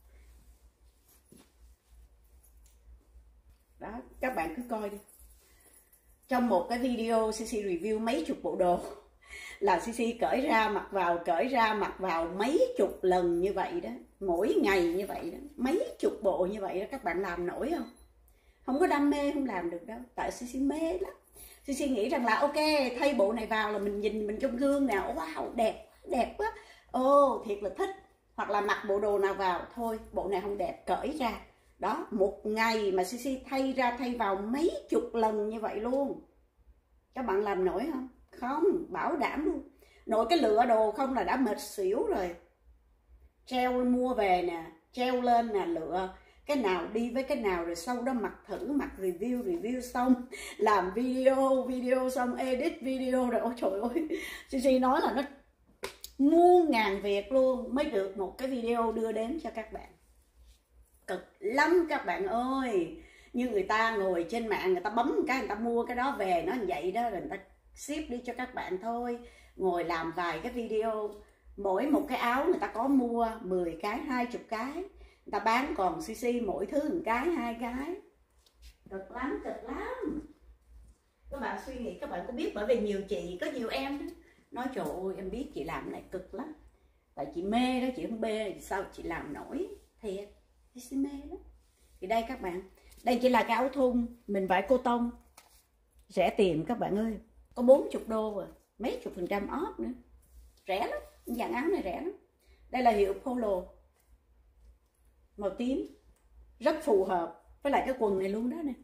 Đó, các bạn cứ coi đi. Trong một cái video xê xê review mấy chục bộ đồ là xê xê cởi ra mặc vào, cởi ra mặc vào mấy chục lần như vậy đó, mỗi ngày như vậy đó, mấy chục bộ như vậy đó. Các bạn làm nổi không? Không có đam mê không làm được đâu, tại xê xê mê lắm. xê xê nghĩ rằng là ok, thay bộ này vào là mình nhìn mình trong gương nào, wow đẹp, đẹp quá, ô oh, thiệt là thích. Hoặc là mặc bộ đồ nào vào, thôi bộ này không đẹp, cởi ra. Đó, một ngày mà xê xê thay ra thay vào mấy chục lần như vậy luôn. Các bạn làm nổi không? Không, bảo đảm luôn. Nội cái lựa đồ không là đã mệt xỉu rồi. Treo mua về nè, treo lên nè, lựa cái nào đi với cái nào, rồi sau đó mặc thử, mặc review, review xong làm video, video xong edit video rồi. Ôi trời ơi, xê xê nói là nó muôn ngàn việc luôn mới được một cái video đưa đến cho các bạn. Cực lắm các bạn ơi. Như người ta ngồi trên mạng, người ta bấm một cái, người ta mua cái đó về, nó như vậy đó, rồi người ta ship đi cho các bạn thôi. Ngồi làm vài cái video, mỗi một cái áo người ta có mua mười cái, hai mươi cái, người ta bán, còn xê xê mỗi thứ một cái, hai cái. Cực lắm, cực lắm. Các bạn suy nghĩ, các bạn có biết, bởi vì nhiều chị, có nhiều em đó, nói trời ơi em biết chị làm này cực lắm, tại chị mê đó, chị không bê sao chị làm nổi. Thiệt, chị mê đó. Thì đây các bạn, đây chỉ là cái áo thun mình vải cô tông, rẻ tiền các bạn ơi, có bốn mươi đô à, mấy chục phần trăm off nữa, rẻ lắm, dạng áo này rẻ lắm. Đây là hiệu Polo, màu tím, rất phù hợp với lại cái quần này luôn đó nè.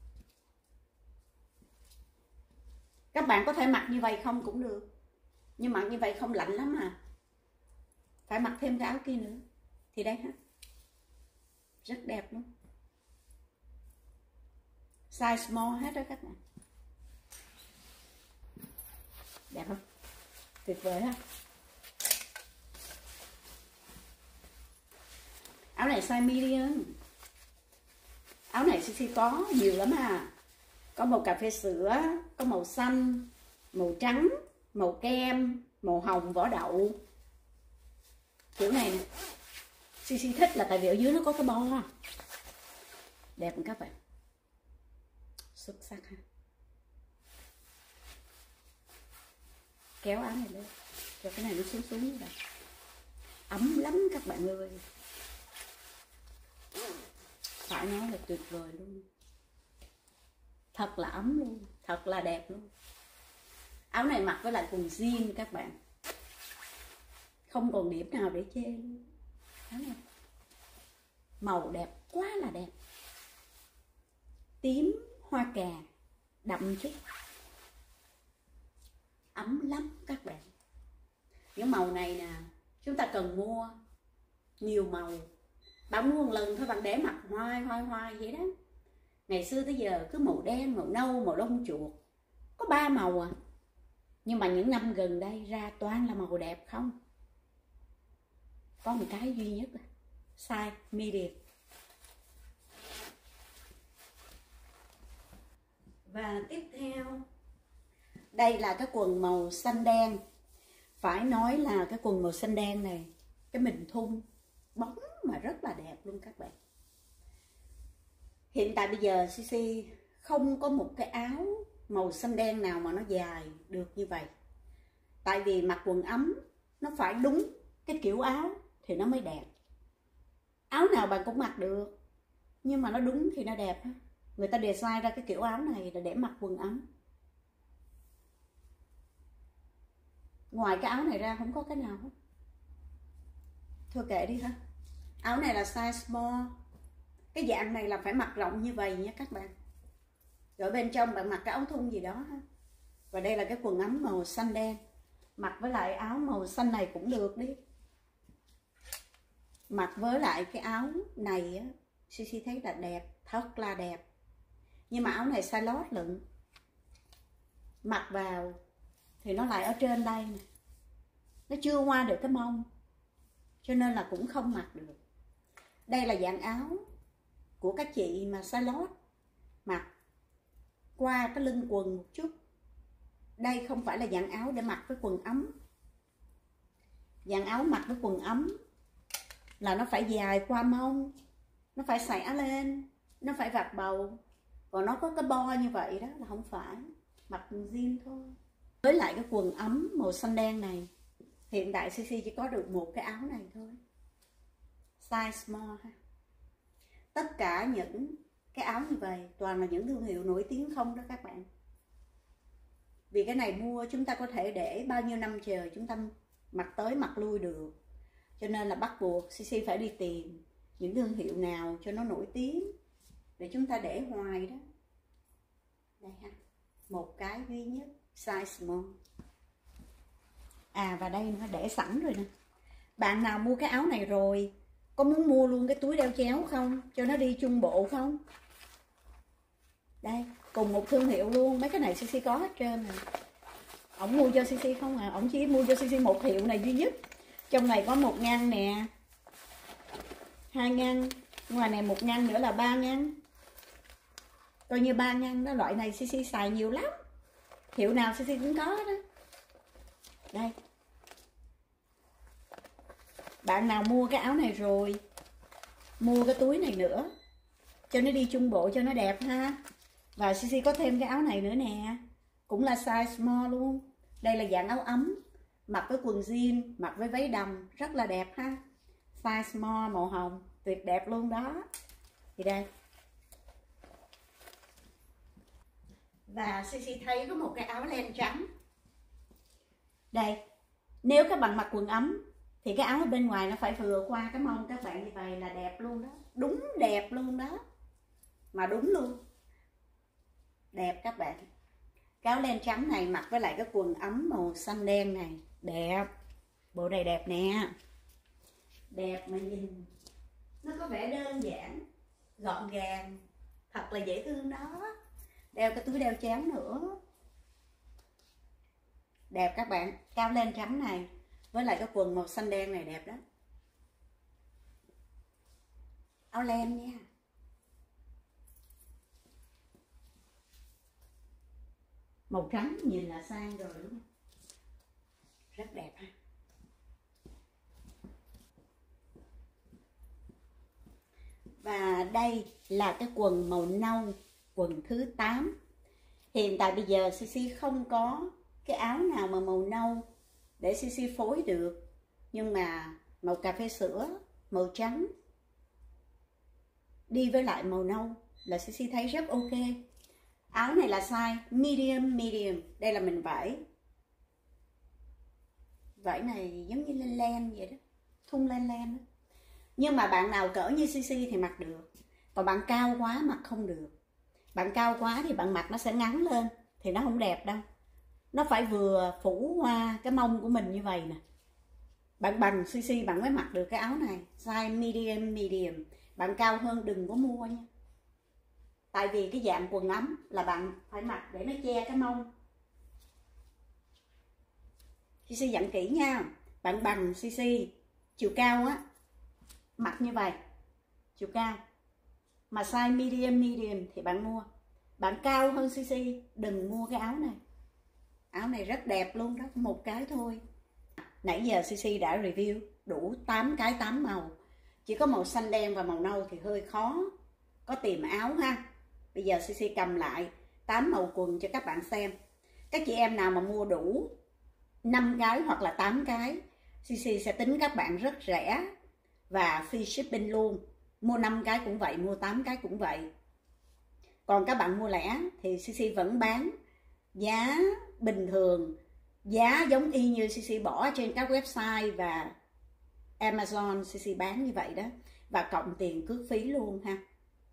Các bạn có thể mặc như vậy không cũng được, nhưng mặc như vậy không lạnh lắm à, phải mặc thêm cái áo kia nữa. Thì đây ha, rất đẹp luôn. size small hết đó các bạn. Đẹp không? Tuyệt vời ha. Áo này size medium. Áo này xê xê có nhiều lắm à. Có màu cà phê sữa, có màu xanh, màu trắng, màu kem, màu hồng vỏ đậu. Kiểu này nè, xê xê thích là tại vì ở dưới nó có cái bo. Đẹp không các bạn? Xuất sắc ha. Kéo áo này lên cho cái này nó xuống xuống như vậy. Ấm lắm các bạn ơi. Phải nói là tuyệt vời luôn. Thật là ấm luôn, thật là đẹp luôn. Áo này mặc với lại quần jean các bạn, không còn điểm nào để chê luôn. Áo này màu đẹp quá là đẹp. Tím hoa cà đậm chút, ấm lắm các bạn. Những màu này nè, chúng ta cần mua nhiều màu. Bạn mua một lần thôi bạn để mặc hoài hoài hoài vậy đó. Ngày xưa tới giờ cứ màu đen, màu nâu, màu lông chuột, có ba màu à. Nhưng mà những năm gần đây ra toàn là màu đẹp không. Có một cái duy nhất là size medium. Và tiếp theo, đây là cái quần màu xanh đen. Phải nói là cái quần màu xanh đen này, cái mình thun bóng mà rất là đẹp luôn các bạn. Hiện tại bây giờ xê xê không có một cái áo màu xanh đen nào mà nó dài được như vậy. Tại vì mặc quần ấm nó phải đúng cái kiểu áo thì nó mới đẹp. Áo nào bạn cũng mặc được, nhưng mà nó đúng thì nó đẹp. Người ta design ra cái kiểu áo này là để mặc quần ấm. Ngoài cái áo này ra không có cái nào hết. Thôi kệ đi ha. Áo này là size small. Cái dạng này là phải mặc rộng như vậy nha các bạn. Rồi bên trong bạn mặc cái áo thun gì đó ha. Và đây là cái quần ấm màu xanh đen. Mặc với lại áo màu xanh này cũng được đi. Mặc với lại cái áo này á, xê xê thấy là đẹp, thật là đẹp. Nhưng mà áo này size lót lận. Mặc vào thì nó lại ở trên đây nè. Nó chưa qua được cái mông, cho nên là cũng không mặc được. Đây là dạng áo của các chị mà size lót, mặc qua cái lưng quần một chút. Đây không phải là dạng áo để mặc với quần ấm. Dạng áo mặc với quần ấm là nó phải dài qua mông, nó phải xẻ lên, nó phải vạt bầu. Còn nó có cái bo như vậy đó là không phải. Mặc quần jean thôi. Với lại cái quần ấm màu xanh đen này, hiện tại xê xê chỉ có được một cái áo này thôi, size small ha. Tất cả những cái áo như vậy toàn là những thương hiệu nổi tiếng không đó các bạn. Vì cái này mua chúng ta có thể để bao nhiêu năm trời chúng ta mặc tới mặc lui được. Cho nên là bắt buộc xê xê phải đi tìm những thương hiệu nào cho nó nổi tiếng để chúng ta để hoài đó. Đây ha, một cái duy nhất size small. À và đây nó để sẵn rồi nè. Bạn nào mua cái áo này rồi có muốn mua luôn cái túi đeo chéo không, cho nó đi chung bộ không? Đây, cùng một thương hiệu luôn. Mấy cái này xê xê có hết trơn nè. Ổng mua cho xê xê không à, ổng chỉ mua cho xê xê một hiệu này duy nhất. Trong này có một ngăn nè, hai ngăn, ngoài này một ngăn nữa là ba ngăn. Coi như ba ngăn đó. Loại này xê xê xài nhiều lắm, hiệu nào xê xê cũng có đó. Đây, bạn nào mua cái áo này rồi mua cái túi này nữa cho nó đi chung bộ cho nó đẹp ha. Và xê xê có thêm cái áo này nữa nè, cũng là size small luôn. Đây là dạng áo ấm, mặc với quần jean, mặc với váy đầm, rất là đẹp ha. Size small màu hồng, tuyệt đẹp luôn đó. Thì đây. Và xê xê thấy có một cái áo len trắng. Đây, nếu các bạn mặc quần ấm thì cái áo ở bên ngoài nó phải vừa qua cái mông các bạn như vậy là đẹp luôn đó. Đúng đẹp luôn đó. Mà đúng luôn. Đẹp các bạn. Cái áo len trắng này mặc với lại cái quần ấm màu xanh đen này, đẹp. Bộ này đẹp nè. Đẹp mà nhìn nó có vẻ đơn giản, gọn gàng, thật là dễ thương đó. đeo cái túi đeo chéo nữa. Đẹp các bạn, cao len trắng này với lại cái quần màu xanh đen này đẹp đó. Áo len nha. Màu trắng nhìn là sang rồi đúng không? Rất đẹp ha. Và đây là cái quần màu nâu, quần thứ tám. Hiện tại bây giờ xê xê không có cái áo nào mà màu nâu để xê xê phối được. Nhưng mà màu cà phê sữa, màu trắng đi với lại màu nâu là xê xê thấy rất ok. Áo này là size medium medium. Đây là mình vải. Vải này giống như len len vậy đó, thun len len đó. Nhưng mà bạn nào cỡ như xê xê thì mặc được. Còn bạn cao quá mặc không được. Bạn cao quá thì bạn mặc nó sẽ ngắn lên, thì nó không đẹp đâu. Nó phải vừa phủ qua cái mông của mình như vậy nè. Bạn bằng xê xê bạn mới mặc được cái áo này. Size medium medium. Bạn cao hơn đừng có mua nha. Tại vì cái dạng quần ấm là bạn phải mặc để nó che cái mông. xê xê dặn kỹ nha. Bạn bằng xê xê chiều cao á, mặc như vậy, chiều cao. Mà size medium medium thì bạn mua. Bạn cao hơn xê xê đừng mua cái áo này. Áo này rất đẹp luôn đó, một cái thôi. Nãy giờ xê xê đã review đủ tám cái tám màu. Chỉ có màu xanh đen và màu nâu thì hơi khó có tìm áo ha. Bây giờ xê xê cầm lại tám màu quần cho các bạn xem. Các chị em nào mà mua đủ năm cái hoặc là tám cái, xê xê sẽ tính các bạn rất rẻ và free shipping luôn. Mua năm cái cũng vậy, mua tám cái cũng vậy. Còn các bạn mua lẻ thì xê xê vẫn bán giá bình thường, giá giống y như xê xê bỏ trên các website và Amazon, xê xê bán như vậy đó. Và cộng tiền cước phí luôn ha.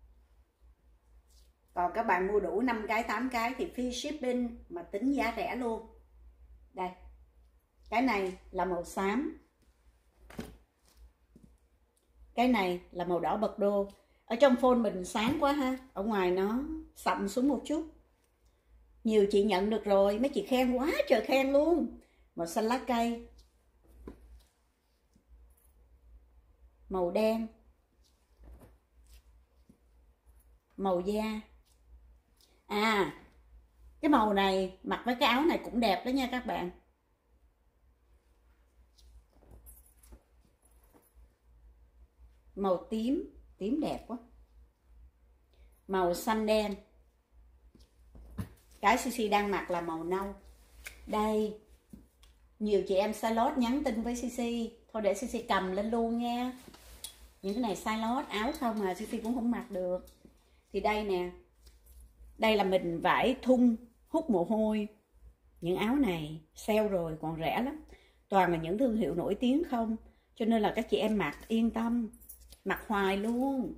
Còn các bạn mua đủ năm cái, tám cái thì free shipping mà tính giá rẻ luôn. Đây, cái này là màu xám. Cái này là màu đỏ bật đô. Ở trong phone mình sáng quá ha, ở ngoài nó sậm xuống một chút. Nhiều chị nhận được rồi, mấy chị khen quá trời khen luôn. Màu xanh lá cây, màu đen, màu da. À, cái màu này mặc với cái áo này cũng đẹp đó nha các bạn. Màu tím, tím đẹp quá. Màu xanh đen. Cái xê xê đang mặc là màu nâu. Đây, nhiều chị em size lót nhắn tin với xê xê. Thôi để xê xê cầm lên luôn nha. Những cái này size lót, áo không mà xê xê cũng không mặc được. Thì đây nè. Đây là mình vải thun hút mồ hôi. Những áo này sale rồi còn rẻ lắm. Toàn là những thương hiệu nổi tiếng không. Cho nên là các chị em mặc yên tâm. Mặc hoài luôn.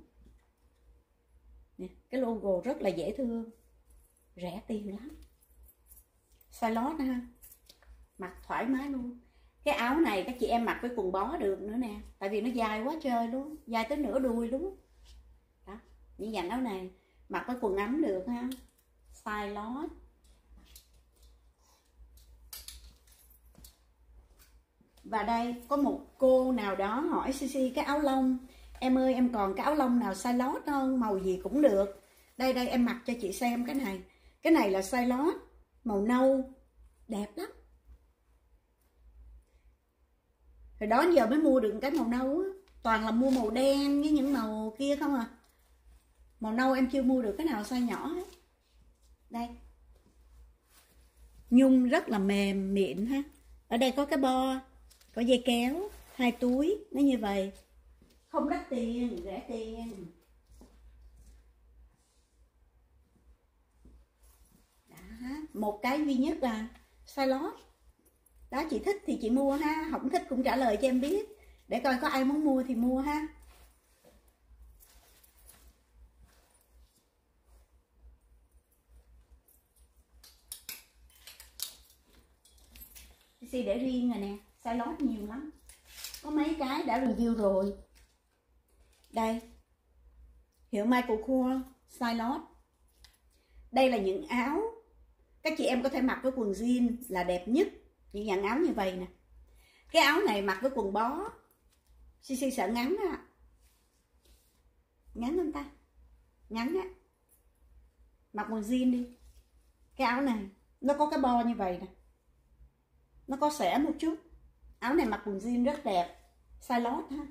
Cái logo rất là dễ thương. Rẻ tiền lắm. Size lót ha. Mặc thoải mái luôn. Cái áo này các chị em mặc với quần bó được nữa nè. Tại vì nó dài quá trời luôn. Dài tới nửa đùi luôn. Đó. Những dạng áo này mặc với quần ấm được ha. Size lót. Và đây có một cô nào đó hỏi xê xê cái áo lông. Em ơi em còn cái áo lông nào size lót không? Màu gì cũng được. Đây đây em mặc cho chị xem cái này. Cái này là size lót. Màu nâu. Đẹp lắm. Rồi đó giờ mới mua được cái màu nâu á. Toàn là mua màu đen với những màu kia không à. Màu nâu em chưa mua được cái nào size nhỏ hết. Đây. Nhung rất là mềm, mịn ha. Ở đây có cái bo, có dây kéo, hai túi, nó như vậy. Không đắt tiền, rẻ tiền. Đó, một cái duy nhất là size lót. Đó chị thích thì chị mua ha, không thích cũng trả lời cho em biết. Để coi có ai muốn mua thì mua ha. xê để riêng rồi nè, size lót nhiều lắm. Có mấy cái đã review rồi. Đây. Hiệu Michael Kors size lót. Đây là những áo các chị em có thể mặc với quần jean là đẹp nhất. Những dạng áo như vậy nè. Cái áo này mặc với quần bó, xê xê sợ ngắn á. Ngắn không ta? Ngắn á. Mặc quần jean đi. Cái áo này nó có cái bo như vậy nè, nó có xẻ một chút. Áo này mặc quần jean rất đẹp, size lót ha.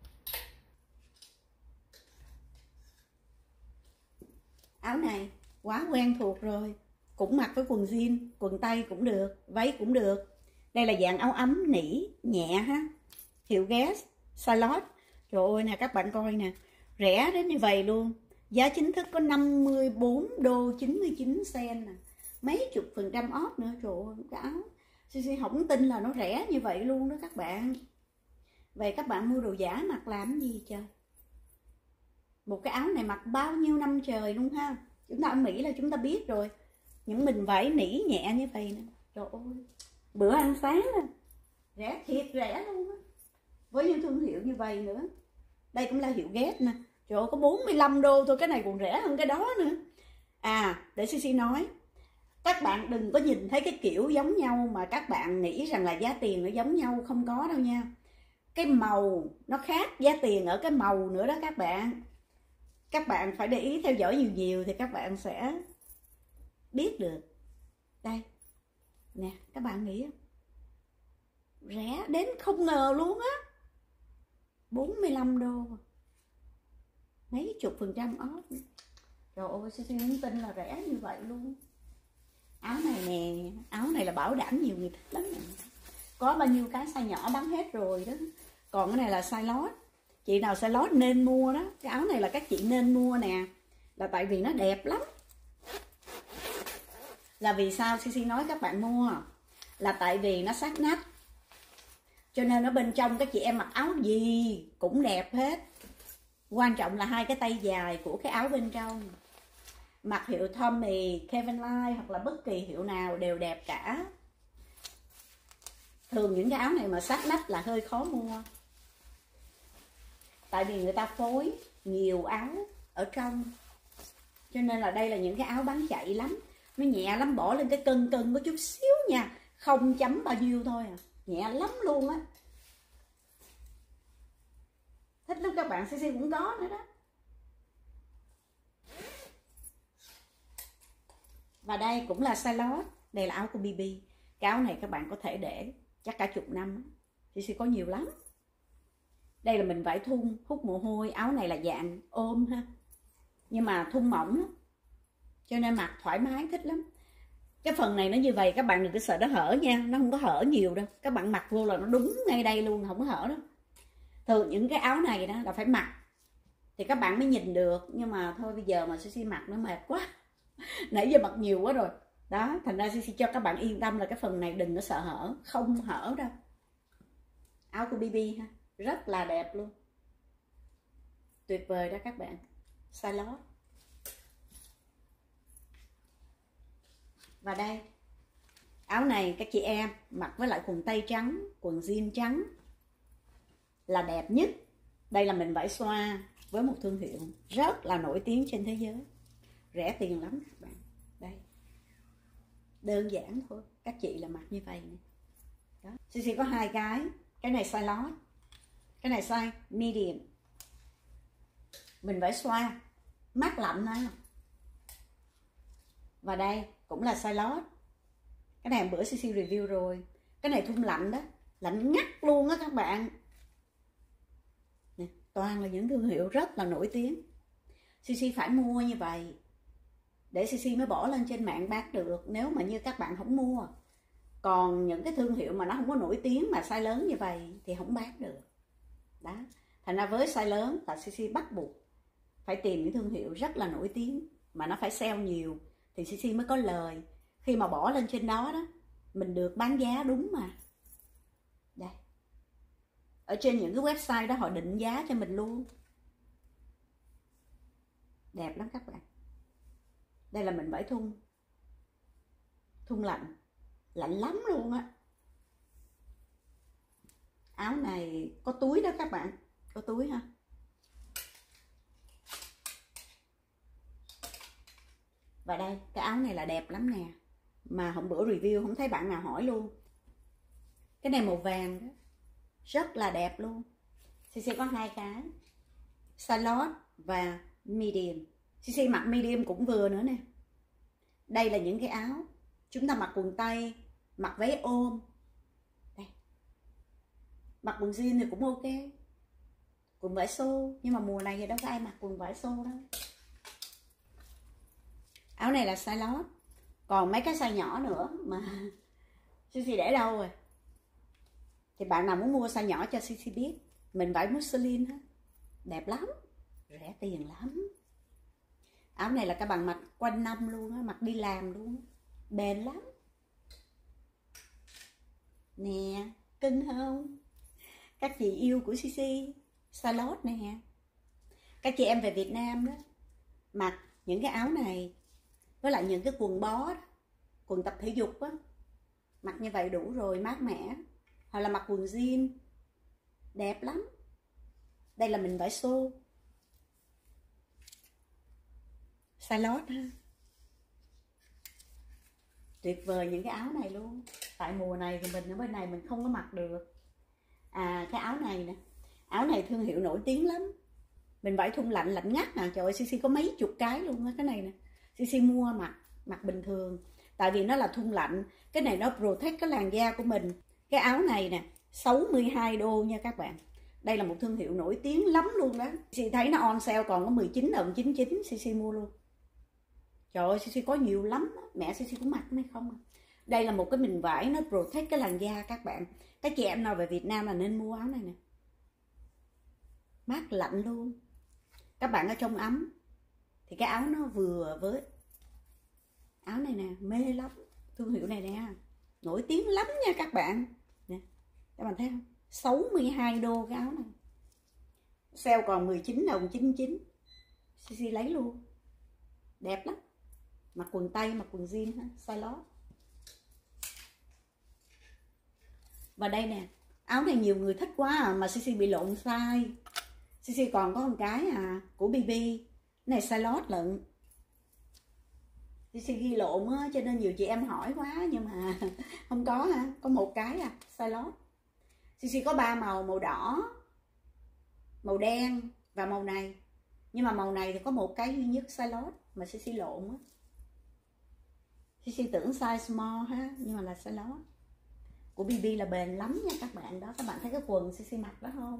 Áo này quá quen thuộc rồi, cũng mặc với quần jean, quần tây cũng được, váy cũng được. Đây là dạng áo ấm nỉ nhẹ ha, hiệu Guess, size lót. Trời ơi nè, các bạn coi nè, rẻ đến như vậy luôn. Giá chính thức có năm mươi bốn đô chín mươi chín cent nè, mấy chục phần trăm off nữa. Trời ơi, cái áo xê xê không tin là nó rẻ như vậy luôn đó các bạn. Vậy các bạn mua đồ giả mặc làm gì trời? Một cái áo này mặc bao nhiêu năm trời luôn ha. Chúng ta ở Mỹ là chúng ta biết rồi, những mình vải nỉ nhẹ như vậy nè. Trời ơi, bữa ăn sáng nè, rẻ thiệt rẻ luôn á, với những thương hiệu như vậy nữa. Đây cũng là hiệu Guess nè. Trời ơi, có bốn mươi lăm đô thôi, cái này còn rẻ hơn cái đó nữa. À, để xê xê nói, các bạn đừng có nhìn thấy cái kiểu giống nhau mà các bạn nghĩ rằng là giá tiền nó giống nhau, không có đâu nha. Cái màu nó khác, giá tiền ở cái màu nữa đó các bạn. Các bạn phải để ý theo dõi nhiều nhiều thì các bạn sẽ biết được. Đây nè, các bạn nghĩ không? Rẻ đến không ngờ luôn á, bốn mươi lăm đô, mấy chục phần trăm off. Trời ơi, xê xê không tin là rẻ như vậy luôn. Áo này nè, áo này là bảo đảm nhiều người thích lắm nè. Có bao nhiêu cái size nhỏ bán hết rồi đó. Còn cái này là size lót. Chị nào size lót nên mua đó. Cái áo này là các chị nên mua nè, là tại vì nó đẹp lắm. Là vì sao xê xê nói các bạn mua? Là tại vì nó sát nách, cho nên ở bên trong các chị em mặc áo gì cũng đẹp hết. Quan trọng là hai cái tay dài của cái áo bên trong. Mặc hiệu Tommy, Kevin Line hoặc là bất kỳ hiệu nào đều đẹp cả. Thường những cái áo này mà sát nách là hơi khó mua, tại vì người ta phối nhiều áo ở trong, cho nên là đây là những cái áo bán chạy lắm. Nó nhẹ lắm, bỏ lên cái cân cân có chút xíu nha, không chấm bao nhiêu thôi à, nhẹ lắm luôn á. Thích lắm các bạn, xê xê cũng có nữa đó. Và đây cũng là size lót. Đây là áo của bê bê. Cái áo này các bạn có thể để chắc cả chục năm, xê xê có nhiều lắm. Đây là mình vải thun hút mồ hôi. Áo này là dạng ôm ha, nhưng mà thun mỏng lắm, cho nên mặc thoải mái, thích lắm. Cái phần này nó như vậy, các bạn đừng có sợ nó hở nha, nó không có hở nhiều đâu. Các bạn mặc vô là nó đúng ngay đây luôn, không có hở đâu. Thường những cái áo này đó là phải mặc thì các bạn mới nhìn được, nhưng mà thôi bây giờ mà xê xê mặc nó mệt quá. Nãy giờ mặc nhiều quá rồi đó, thành ra xê xê cho các bạn yên tâm là cái phần này đừng có sợ hở, không hở đâu. Áo của bê bê ha, rất là đẹp luôn, tuyệt vời đó các bạn. Size lót. Và đây, áo này các chị em mặc với lại quần tây trắng, quần jean trắng là đẹp nhất. Đây là mình vải xoa với một thương hiệu rất là nổi tiếng trên thế giới, rẻ tiền lắm các bạn. Đây, đơn giản thôi, các chị là mặc như vậy nè. Đó, xê xê có hai cái, cái này size lót, cái này size medium. Mình vải xoa, mát lạnh nào. Và đây cũng là size lót. Cái này bữa xê xê review rồi. Cái này thun lạnh đó, lạnh ngắt luôn á các bạn. Nè, toàn là những thương hiệu rất là nổi tiếng. xê xê phải mua như vậy để xê xê mới bỏ lên trên mạng bán được, nếu mà như các bạn không mua. Còn những cái thương hiệu mà nó không có nổi tiếng mà size lớn như vậy thì không bán được. Đó, thành ra với size lớn là xê xê bắt buộc phải tìm những thương hiệu rất là nổi tiếng mà nó phải sale nhiều thì xê xê mới có lời. Khi mà bỏ lên trên đó đó, mình được bán giá đúng mà. Đây, ở trên những cái website đó họ định giá cho mình luôn, đẹp lắm các bạn. Đây là mình vải thun, thun lạnh, lạnh lắm luôn á. Áo này có túi đó các bạn, có túi ha. Và đây, cái áo này là đẹp lắm nè. Mà hôm bữa review không thấy bạn nào hỏi luôn. Cái này màu vàng đó. Rất là đẹp luôn. xê xê có hai cái. Size large và medium. xê xê mặc medium cũng vừa nữa nè. Đây là những cái áo chúng ta mặc quần tây, mặc váy ôm. Đây. Mặc quần jean thì cũng ok. Quần vải xô. Nhưng mà mùa này thì đâu có ai mặc quần vải xô đâu. Áo này là size large. Còn mấy cái size nhỏ nữa mà xê xê để đâu rồi? Thì bạn nào muốn mua size nhỏ cho xê xê biết. Mình vải muslin hết. Đẹp lắm. Rẻ tiền lắm. Áo này là cái bằng mặc quanh năm luôn á. Mặc đi làm luôn. Bền lắm. Nè. Kinh không? Các chị yêu của xê xê. Size large nè. Các chị em về Việt Nam đó. Mặc những cái áo này. Với lại những cái quần bó đó. Quần tập thể dục á. Mặc như vậy đủ rồi, mát mẻ. Hoặc là mặc quần jean. Đẹp lắm. Đây là mình vải xô. Size large ha. Tuyệt vời những cái áo này luôn. Tại mùa này thì mình ở bên này mình không có mặc được. À cái áo này nè. Áo này thương hiệu nổi tiếng lắm. Mình vải thun lạnh lạnh ngắt nè. Trời ơi xê xê có mấy chục cái luôn á. Cái này nè xê xê mua mặc mặc bình thường. Tại vì nó là thun lạnh. Cái này nó protect cái làn da của mình. Cái áo này nè sáu mươi hai đô nha các bạn. Đây là một thương hiệu nổi tiếng lắm luôn đó. xê xê thấy nó on sale còn có mười chín đồng chín mươi chín. xê xê mua luôn. Trời ơi xê xê có nhiều lắm đó. Mẹ xê xê có mặc hay không. Đây là một cái mình vải nó protect cái làn da các bạn. Các chị em nào về Việt Nam là nên mua áo này nè. Mát lạnh luôn. Các bạn ở trong ấm. Thì cái áo nó vừa với áo này nè. Mê lắm. Thương hiệu này nè. Nổi tiếng lắm nha các bạn. Nè. Các bạn thấy không? sáu mươi hai đô cái áo này. Sale còn mười chín đồng chín mươi chín. xê xê lấy luôn. Đẹp lắm. Mặc quần tây, mặc quần jean ha. Size large. Và đây nè. Áo này nhiều người thích quá à, mà xê xê bị lộn size. xê xê còn có một cái à của bê bê. Cái này size large lận. xê xê ghi lộn á, cho nên nhiều chị em hỏi quá. Nhưng mà không có ha. Có một cái à. Size large. xê xê có ba màu. Màu đỏ, màu đen và màu này. Nhưng mà màu này thì có một cái duy nhất size large. Mà xê xê lộn á. xê xê tưởng size small ha. Nhưng mà là size large. Của bê bê là bền lắm nha các bạn đó. Các bạn thấy cái quần xê xê mặc đó không?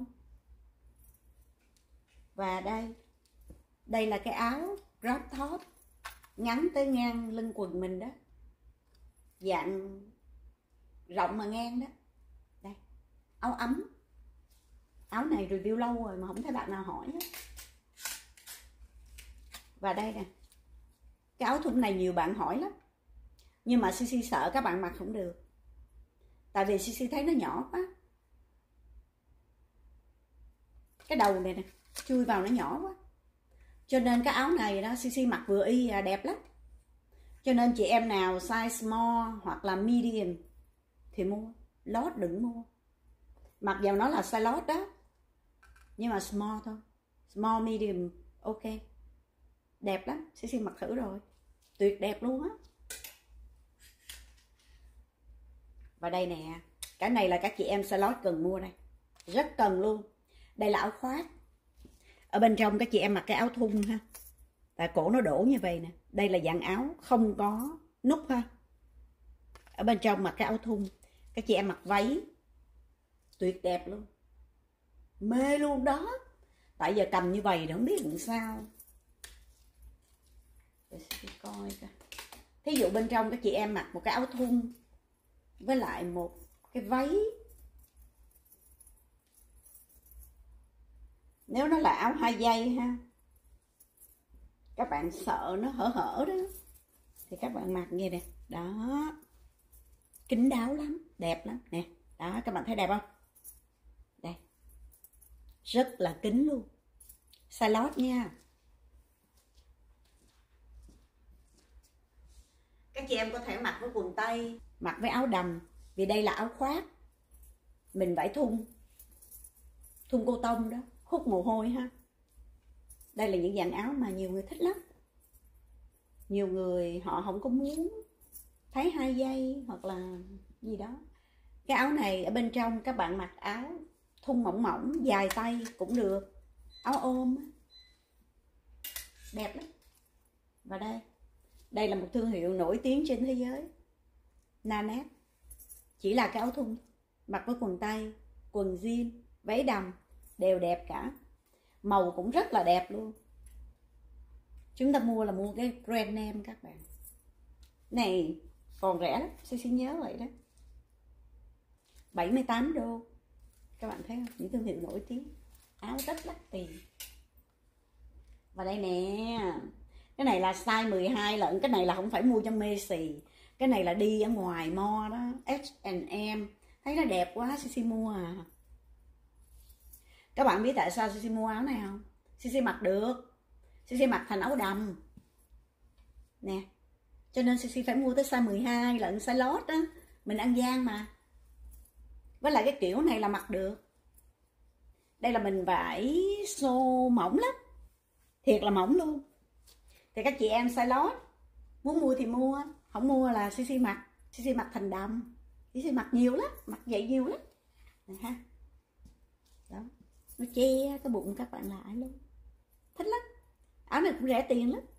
Và đây. Đây là cái áo crop top. Ngắn tới ngang lưng quần mình đó. Dạng rộng mà ngang đó. Đây. Áo ấm. Áo này review lâu rồi mà không thấy bạn nào hỏi hết. Và đây nè. Cái áo thun này nhiều bạn hỏi lắm. Nhưng mà xê xê sợ các bạn mặc không được. Tại vì xê xê thấy nó nhỏ quá. Cái đầu này nè. Chui vào nó nhỏ quá. Cho nên cái áo này đó xê xê mặc vừa y à, đẹp lắm. Cho nên chị em nào size small hoặc là medium thì mua. Large đừng mua. Mặc vào nó là size large đó. Nhưng mà small thôi. Small, medium, ok. Đẹp lắm. xê xê mặc thử rồi. Tuyệt đẹp luôn á. Và đây nè. Cái này là các chị em size large cần mua đây. Rất cần luôn. Đây là áo khoác. Ở bên trong các chị em mặc cái áo thun ha. Tại cổ nó đổ như vậy nè. Đây là dạng áo không có nút ha. Ở bên trong mặc cái áo thun. Các chị em mặc váy. Tuyệt đẹp luôn. Mê luôn đó. Tại giờ cầm như vậy thì không biết làm sao. Để xem coi coi. Thí dụ bên trong các chị em mặc một cái áo thun. Với lại một cái váy. Nếu nó là áo hai dây ha. Các bạn sợ nó hở hở đó. Thì các bạn mặc như nè. Đó. Kín đáo lắm. Đẹp lắm. Nè. Đó. Các bạn thấy đẹp không? Đây. Rất là kín luôn. Size large nha. Các chị em có thể mặc với quần tây. Mặc với áo đầm. Vì đây là áo khoác. Mình vải thun. Thun cô tông đó. Hút mồ hôi ha. Đây là những dạng áo mà nhiều người thích lắm. nhiều người họ không có muốn thấy hai dây hoặc là gì đó. Cái áo này ở bên trong các bạn mặc áo thun mỏng mỏng dài tay cũng được, áo ôm đẹp lắm. Và đây, đây là một thương hiệu nổi tiếng trên thế giới, Nanette. Chỉ là cái áo thun, mặc với quần tây, quần jean, váy đầm đều đẹp cả, màu cũng rất là đẹp luôn. Chúng ta mua là mua cái brand name các bạn, này còn rẻ lắm, xê xê nhớ vậy đó, bảy mươi tám đô. Các bạn thấy không, những thương hiệu nổi tiếng, áo rất đắt tiền. Và đây nè, cái này là size mười hai lận, cái này là không phải mua cho mê xì, cái này là đi ở ngoài mo đó, H and M, thấy nó đẹp quá xê xê mua à. Các bạn biết tại sao xê xê mua áo này không? xê xê mặc được, xê xê mặc thành áo đầm nè, cho nên xê xê phải mua tới size mười hai lận, size lót á, mình ăn gian mà. Với lại cái kiểu này là mặc được. Đây là mình vải xô mỏng lắm, thiệt là mỏng luôn. Thì các chị em size lót muốn mua thì mua, không mua là xê xê mặc, xê xê mặc thành đầm, xê xê mặc nhiều lắm, mặc vậy nhiều lắm này ha. Đó, nó che cái bụng các bạn lại luôn, thích lắm. Áo này cũng rẻ tiền lắm.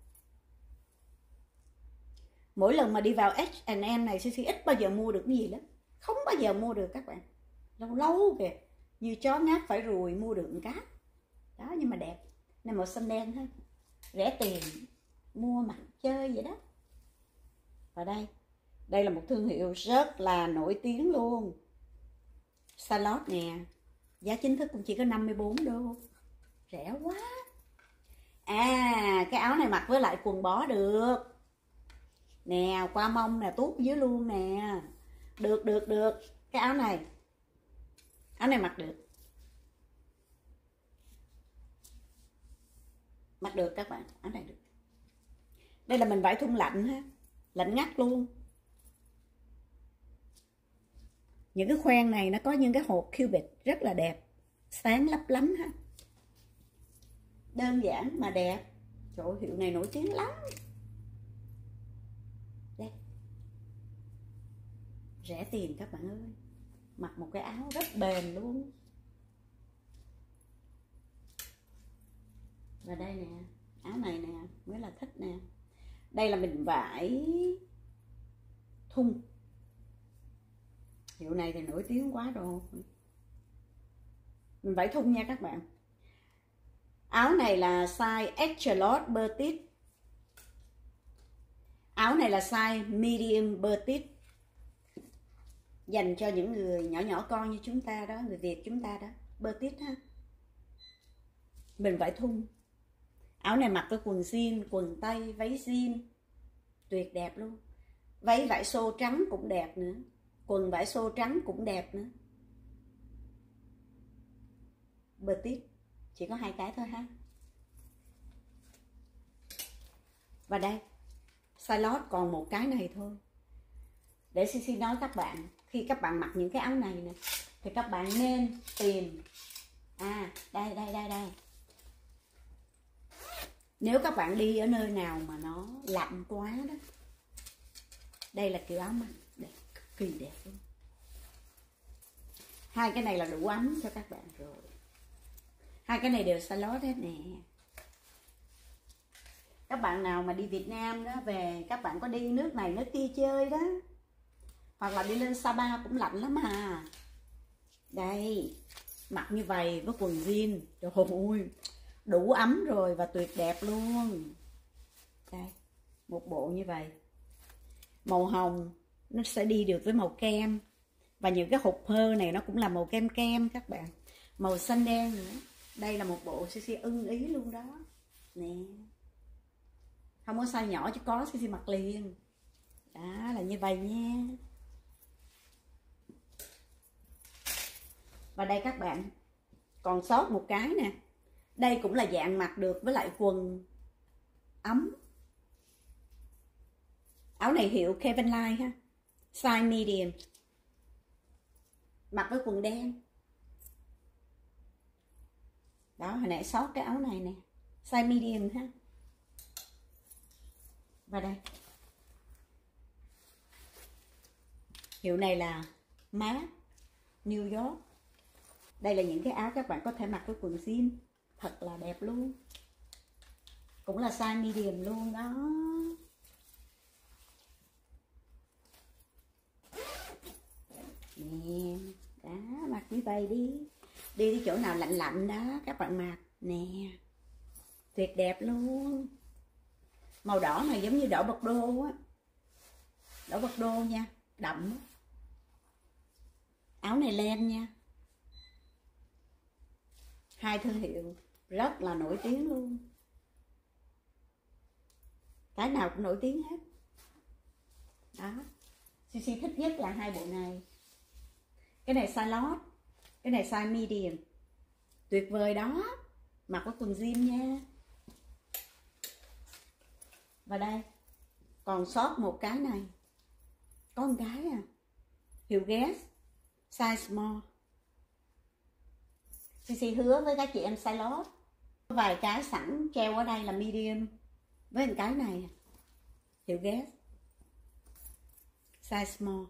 Mỗi lần mà đi vào H and M này xê xê ít bao giờ mua được cái gì lắm, không bao giờ mua được các bạn, lâu lâu kìa, như chó ngáp phải ruồi mua được một cái đó, nhưng mà đẹp. Này màu xanh đen ha, rẻ tiền, mua mặc chơi vậy đó. Và đây, đây là một thương hiệu rất là nổi tiếng luôn, Salot nè, giá chính thức cũng chỉ có năm mươi bốn đô, rẻ quá. À, cái áo này mặc với lại quần bó được nè, qua mông nè, tuốt dưới luôn nè, được được được. Cái áo này, áo này mặc được, mặc được các bạn, áo này được. Đây là mình vải thun lạnh ha, lạnh ngắt luôn. Những cái khoen này nó có những cái hột cubic rất là đẹp, sáng lấp lánh ha, đơn giản mà đẹp. Trời ơi, hiệu này nổi tiếng lắm. Đây, rẻ tiền các bạn ơi, mặc một cái áo rất bền luôn. Và đây nè, áo này nè mới là thích nè. Đây là mình vải thun, hiệu này thì nổi tiếng quá rồi, mình vải thun nha các bạn. Áo này là size extra large petite, áo này là size medium petite, dành cho những người nhỏ nhỏ con như chúng ta đó, người Việt chúng ta đó, petite ha. Mình vải thun, áo này mặc với quần jean, quần tây, váy jean, tuyệt đẹp luôn. Váy vải xô trắng cũng đẹp nữa, quần vải xô trắng cũng đẹp nữa. Petite, chỉ có hai cái thôi ha. Và đây, size lót còn một cái này thôi. Để xê xê nói các bạn, khi các bạn mặc những cái áo này nè, thì các bạn nên tìm, à đây đây đây đây, nếu các bạn đi ở nơi nào mà nó lạnh quá đó, đây là kiểu áo mặc đẹp, cực kỳ đẹp luôn. Hai cái này là đủ ấm cho các bạn rồi, hai cái này đều size lót hết nè. Các bạn nào mà đi Việt Nam đó về, các bạn có đi nước này nước kia chơi đó, hoặc là đi lên Sapa cũng lạnh lắm à. Đây, mặc như vậy với quần jean, trời ơi, đủ ấm rồi và tuyệt đẹp luôn. Đây, một bộ như vậy, màu hồng nó sẽ đi được với màu kem, và những cái hộp hơ này nó cũng là màu kem kem các bạn, màu xanh đen nữa. Đây là một bộ xê xê ưng ý luôn đó nè, không có size nhỏ chứ có xê xê mặc liền. Đó là như vậy nha. Và đây các bạn, còn sót một cái nè, đây cũng là dạng mặc được với lại quần ấm. Áo này hiệu Kevin Line ha, size medium, mặc với quần đen. Đó, hồi nãy sót cái áo này nè, size medium ha. Và đây, hiệu này là Mát New York. Đây là những cái áo các bạn có thể mặc với quần jean, thật là đẹp luôn. Cũng là size medium luôn đó. Nè, đó, mặc như vậy đi. Đi đi chỗ nào lạnh lạnh đó, các bạn mặc. Nè, tuyệt đẹp luôn. Màu đỏ này giống như đỏ bật đô á. Đỏ bật đô nha, đậm. Áo này len nha. Hai thương hiệu rất là nổi tiếng luôn. Cái nào cũng nổi tiếng hết. Đó. Sisi thích nhất là hai bộ này. Cái này size lót, cái này size medium. Tuyệt vời đó. Mặc với quần jean nha. Và đây, còn sót một cái này. Có một cái à. Hiệu Guess, size small. Sisi hứa với các chị em size lót. Có vài cái sẵn treo ở đây là medium. Với một cái này, Hiệu Guess, size small.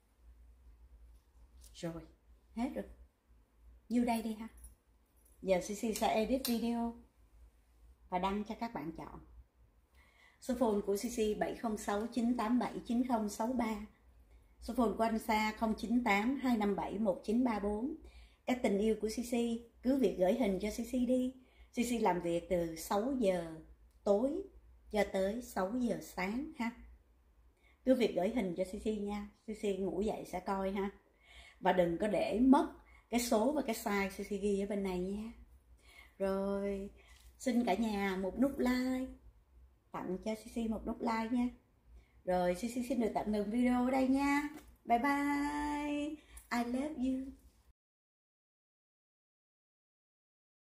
Rồi, hết rồi. Như đây đi ha. Giờ Sisi sẽ edit video và đăng cho các bạn chọn. Số phone của Sisi bảy không sáu chín tám bảy chín không sáu ba. Số phone của anh Sa không chín tám hai năm bảy một chín ba bốn. Các tình yêu của Sisi cứ việc gửi hình cho Sisi đi. Sisi làm việc từ sáu giờ tối cho tới sáu giờ sáng ha. Cứ việc gửi hình cho Sisi nha. Sisi ngủ dậy sẽ coi ha. Và đừng có để mất cái số và cái size Sisi ghi ở bên này nha. Rồi, xin cả nhà một nút like. Tặng cho Sisi một nút like nha. Rồi Sisi xin được tạm ngừng video ở đây nha. Bye bye. I love you.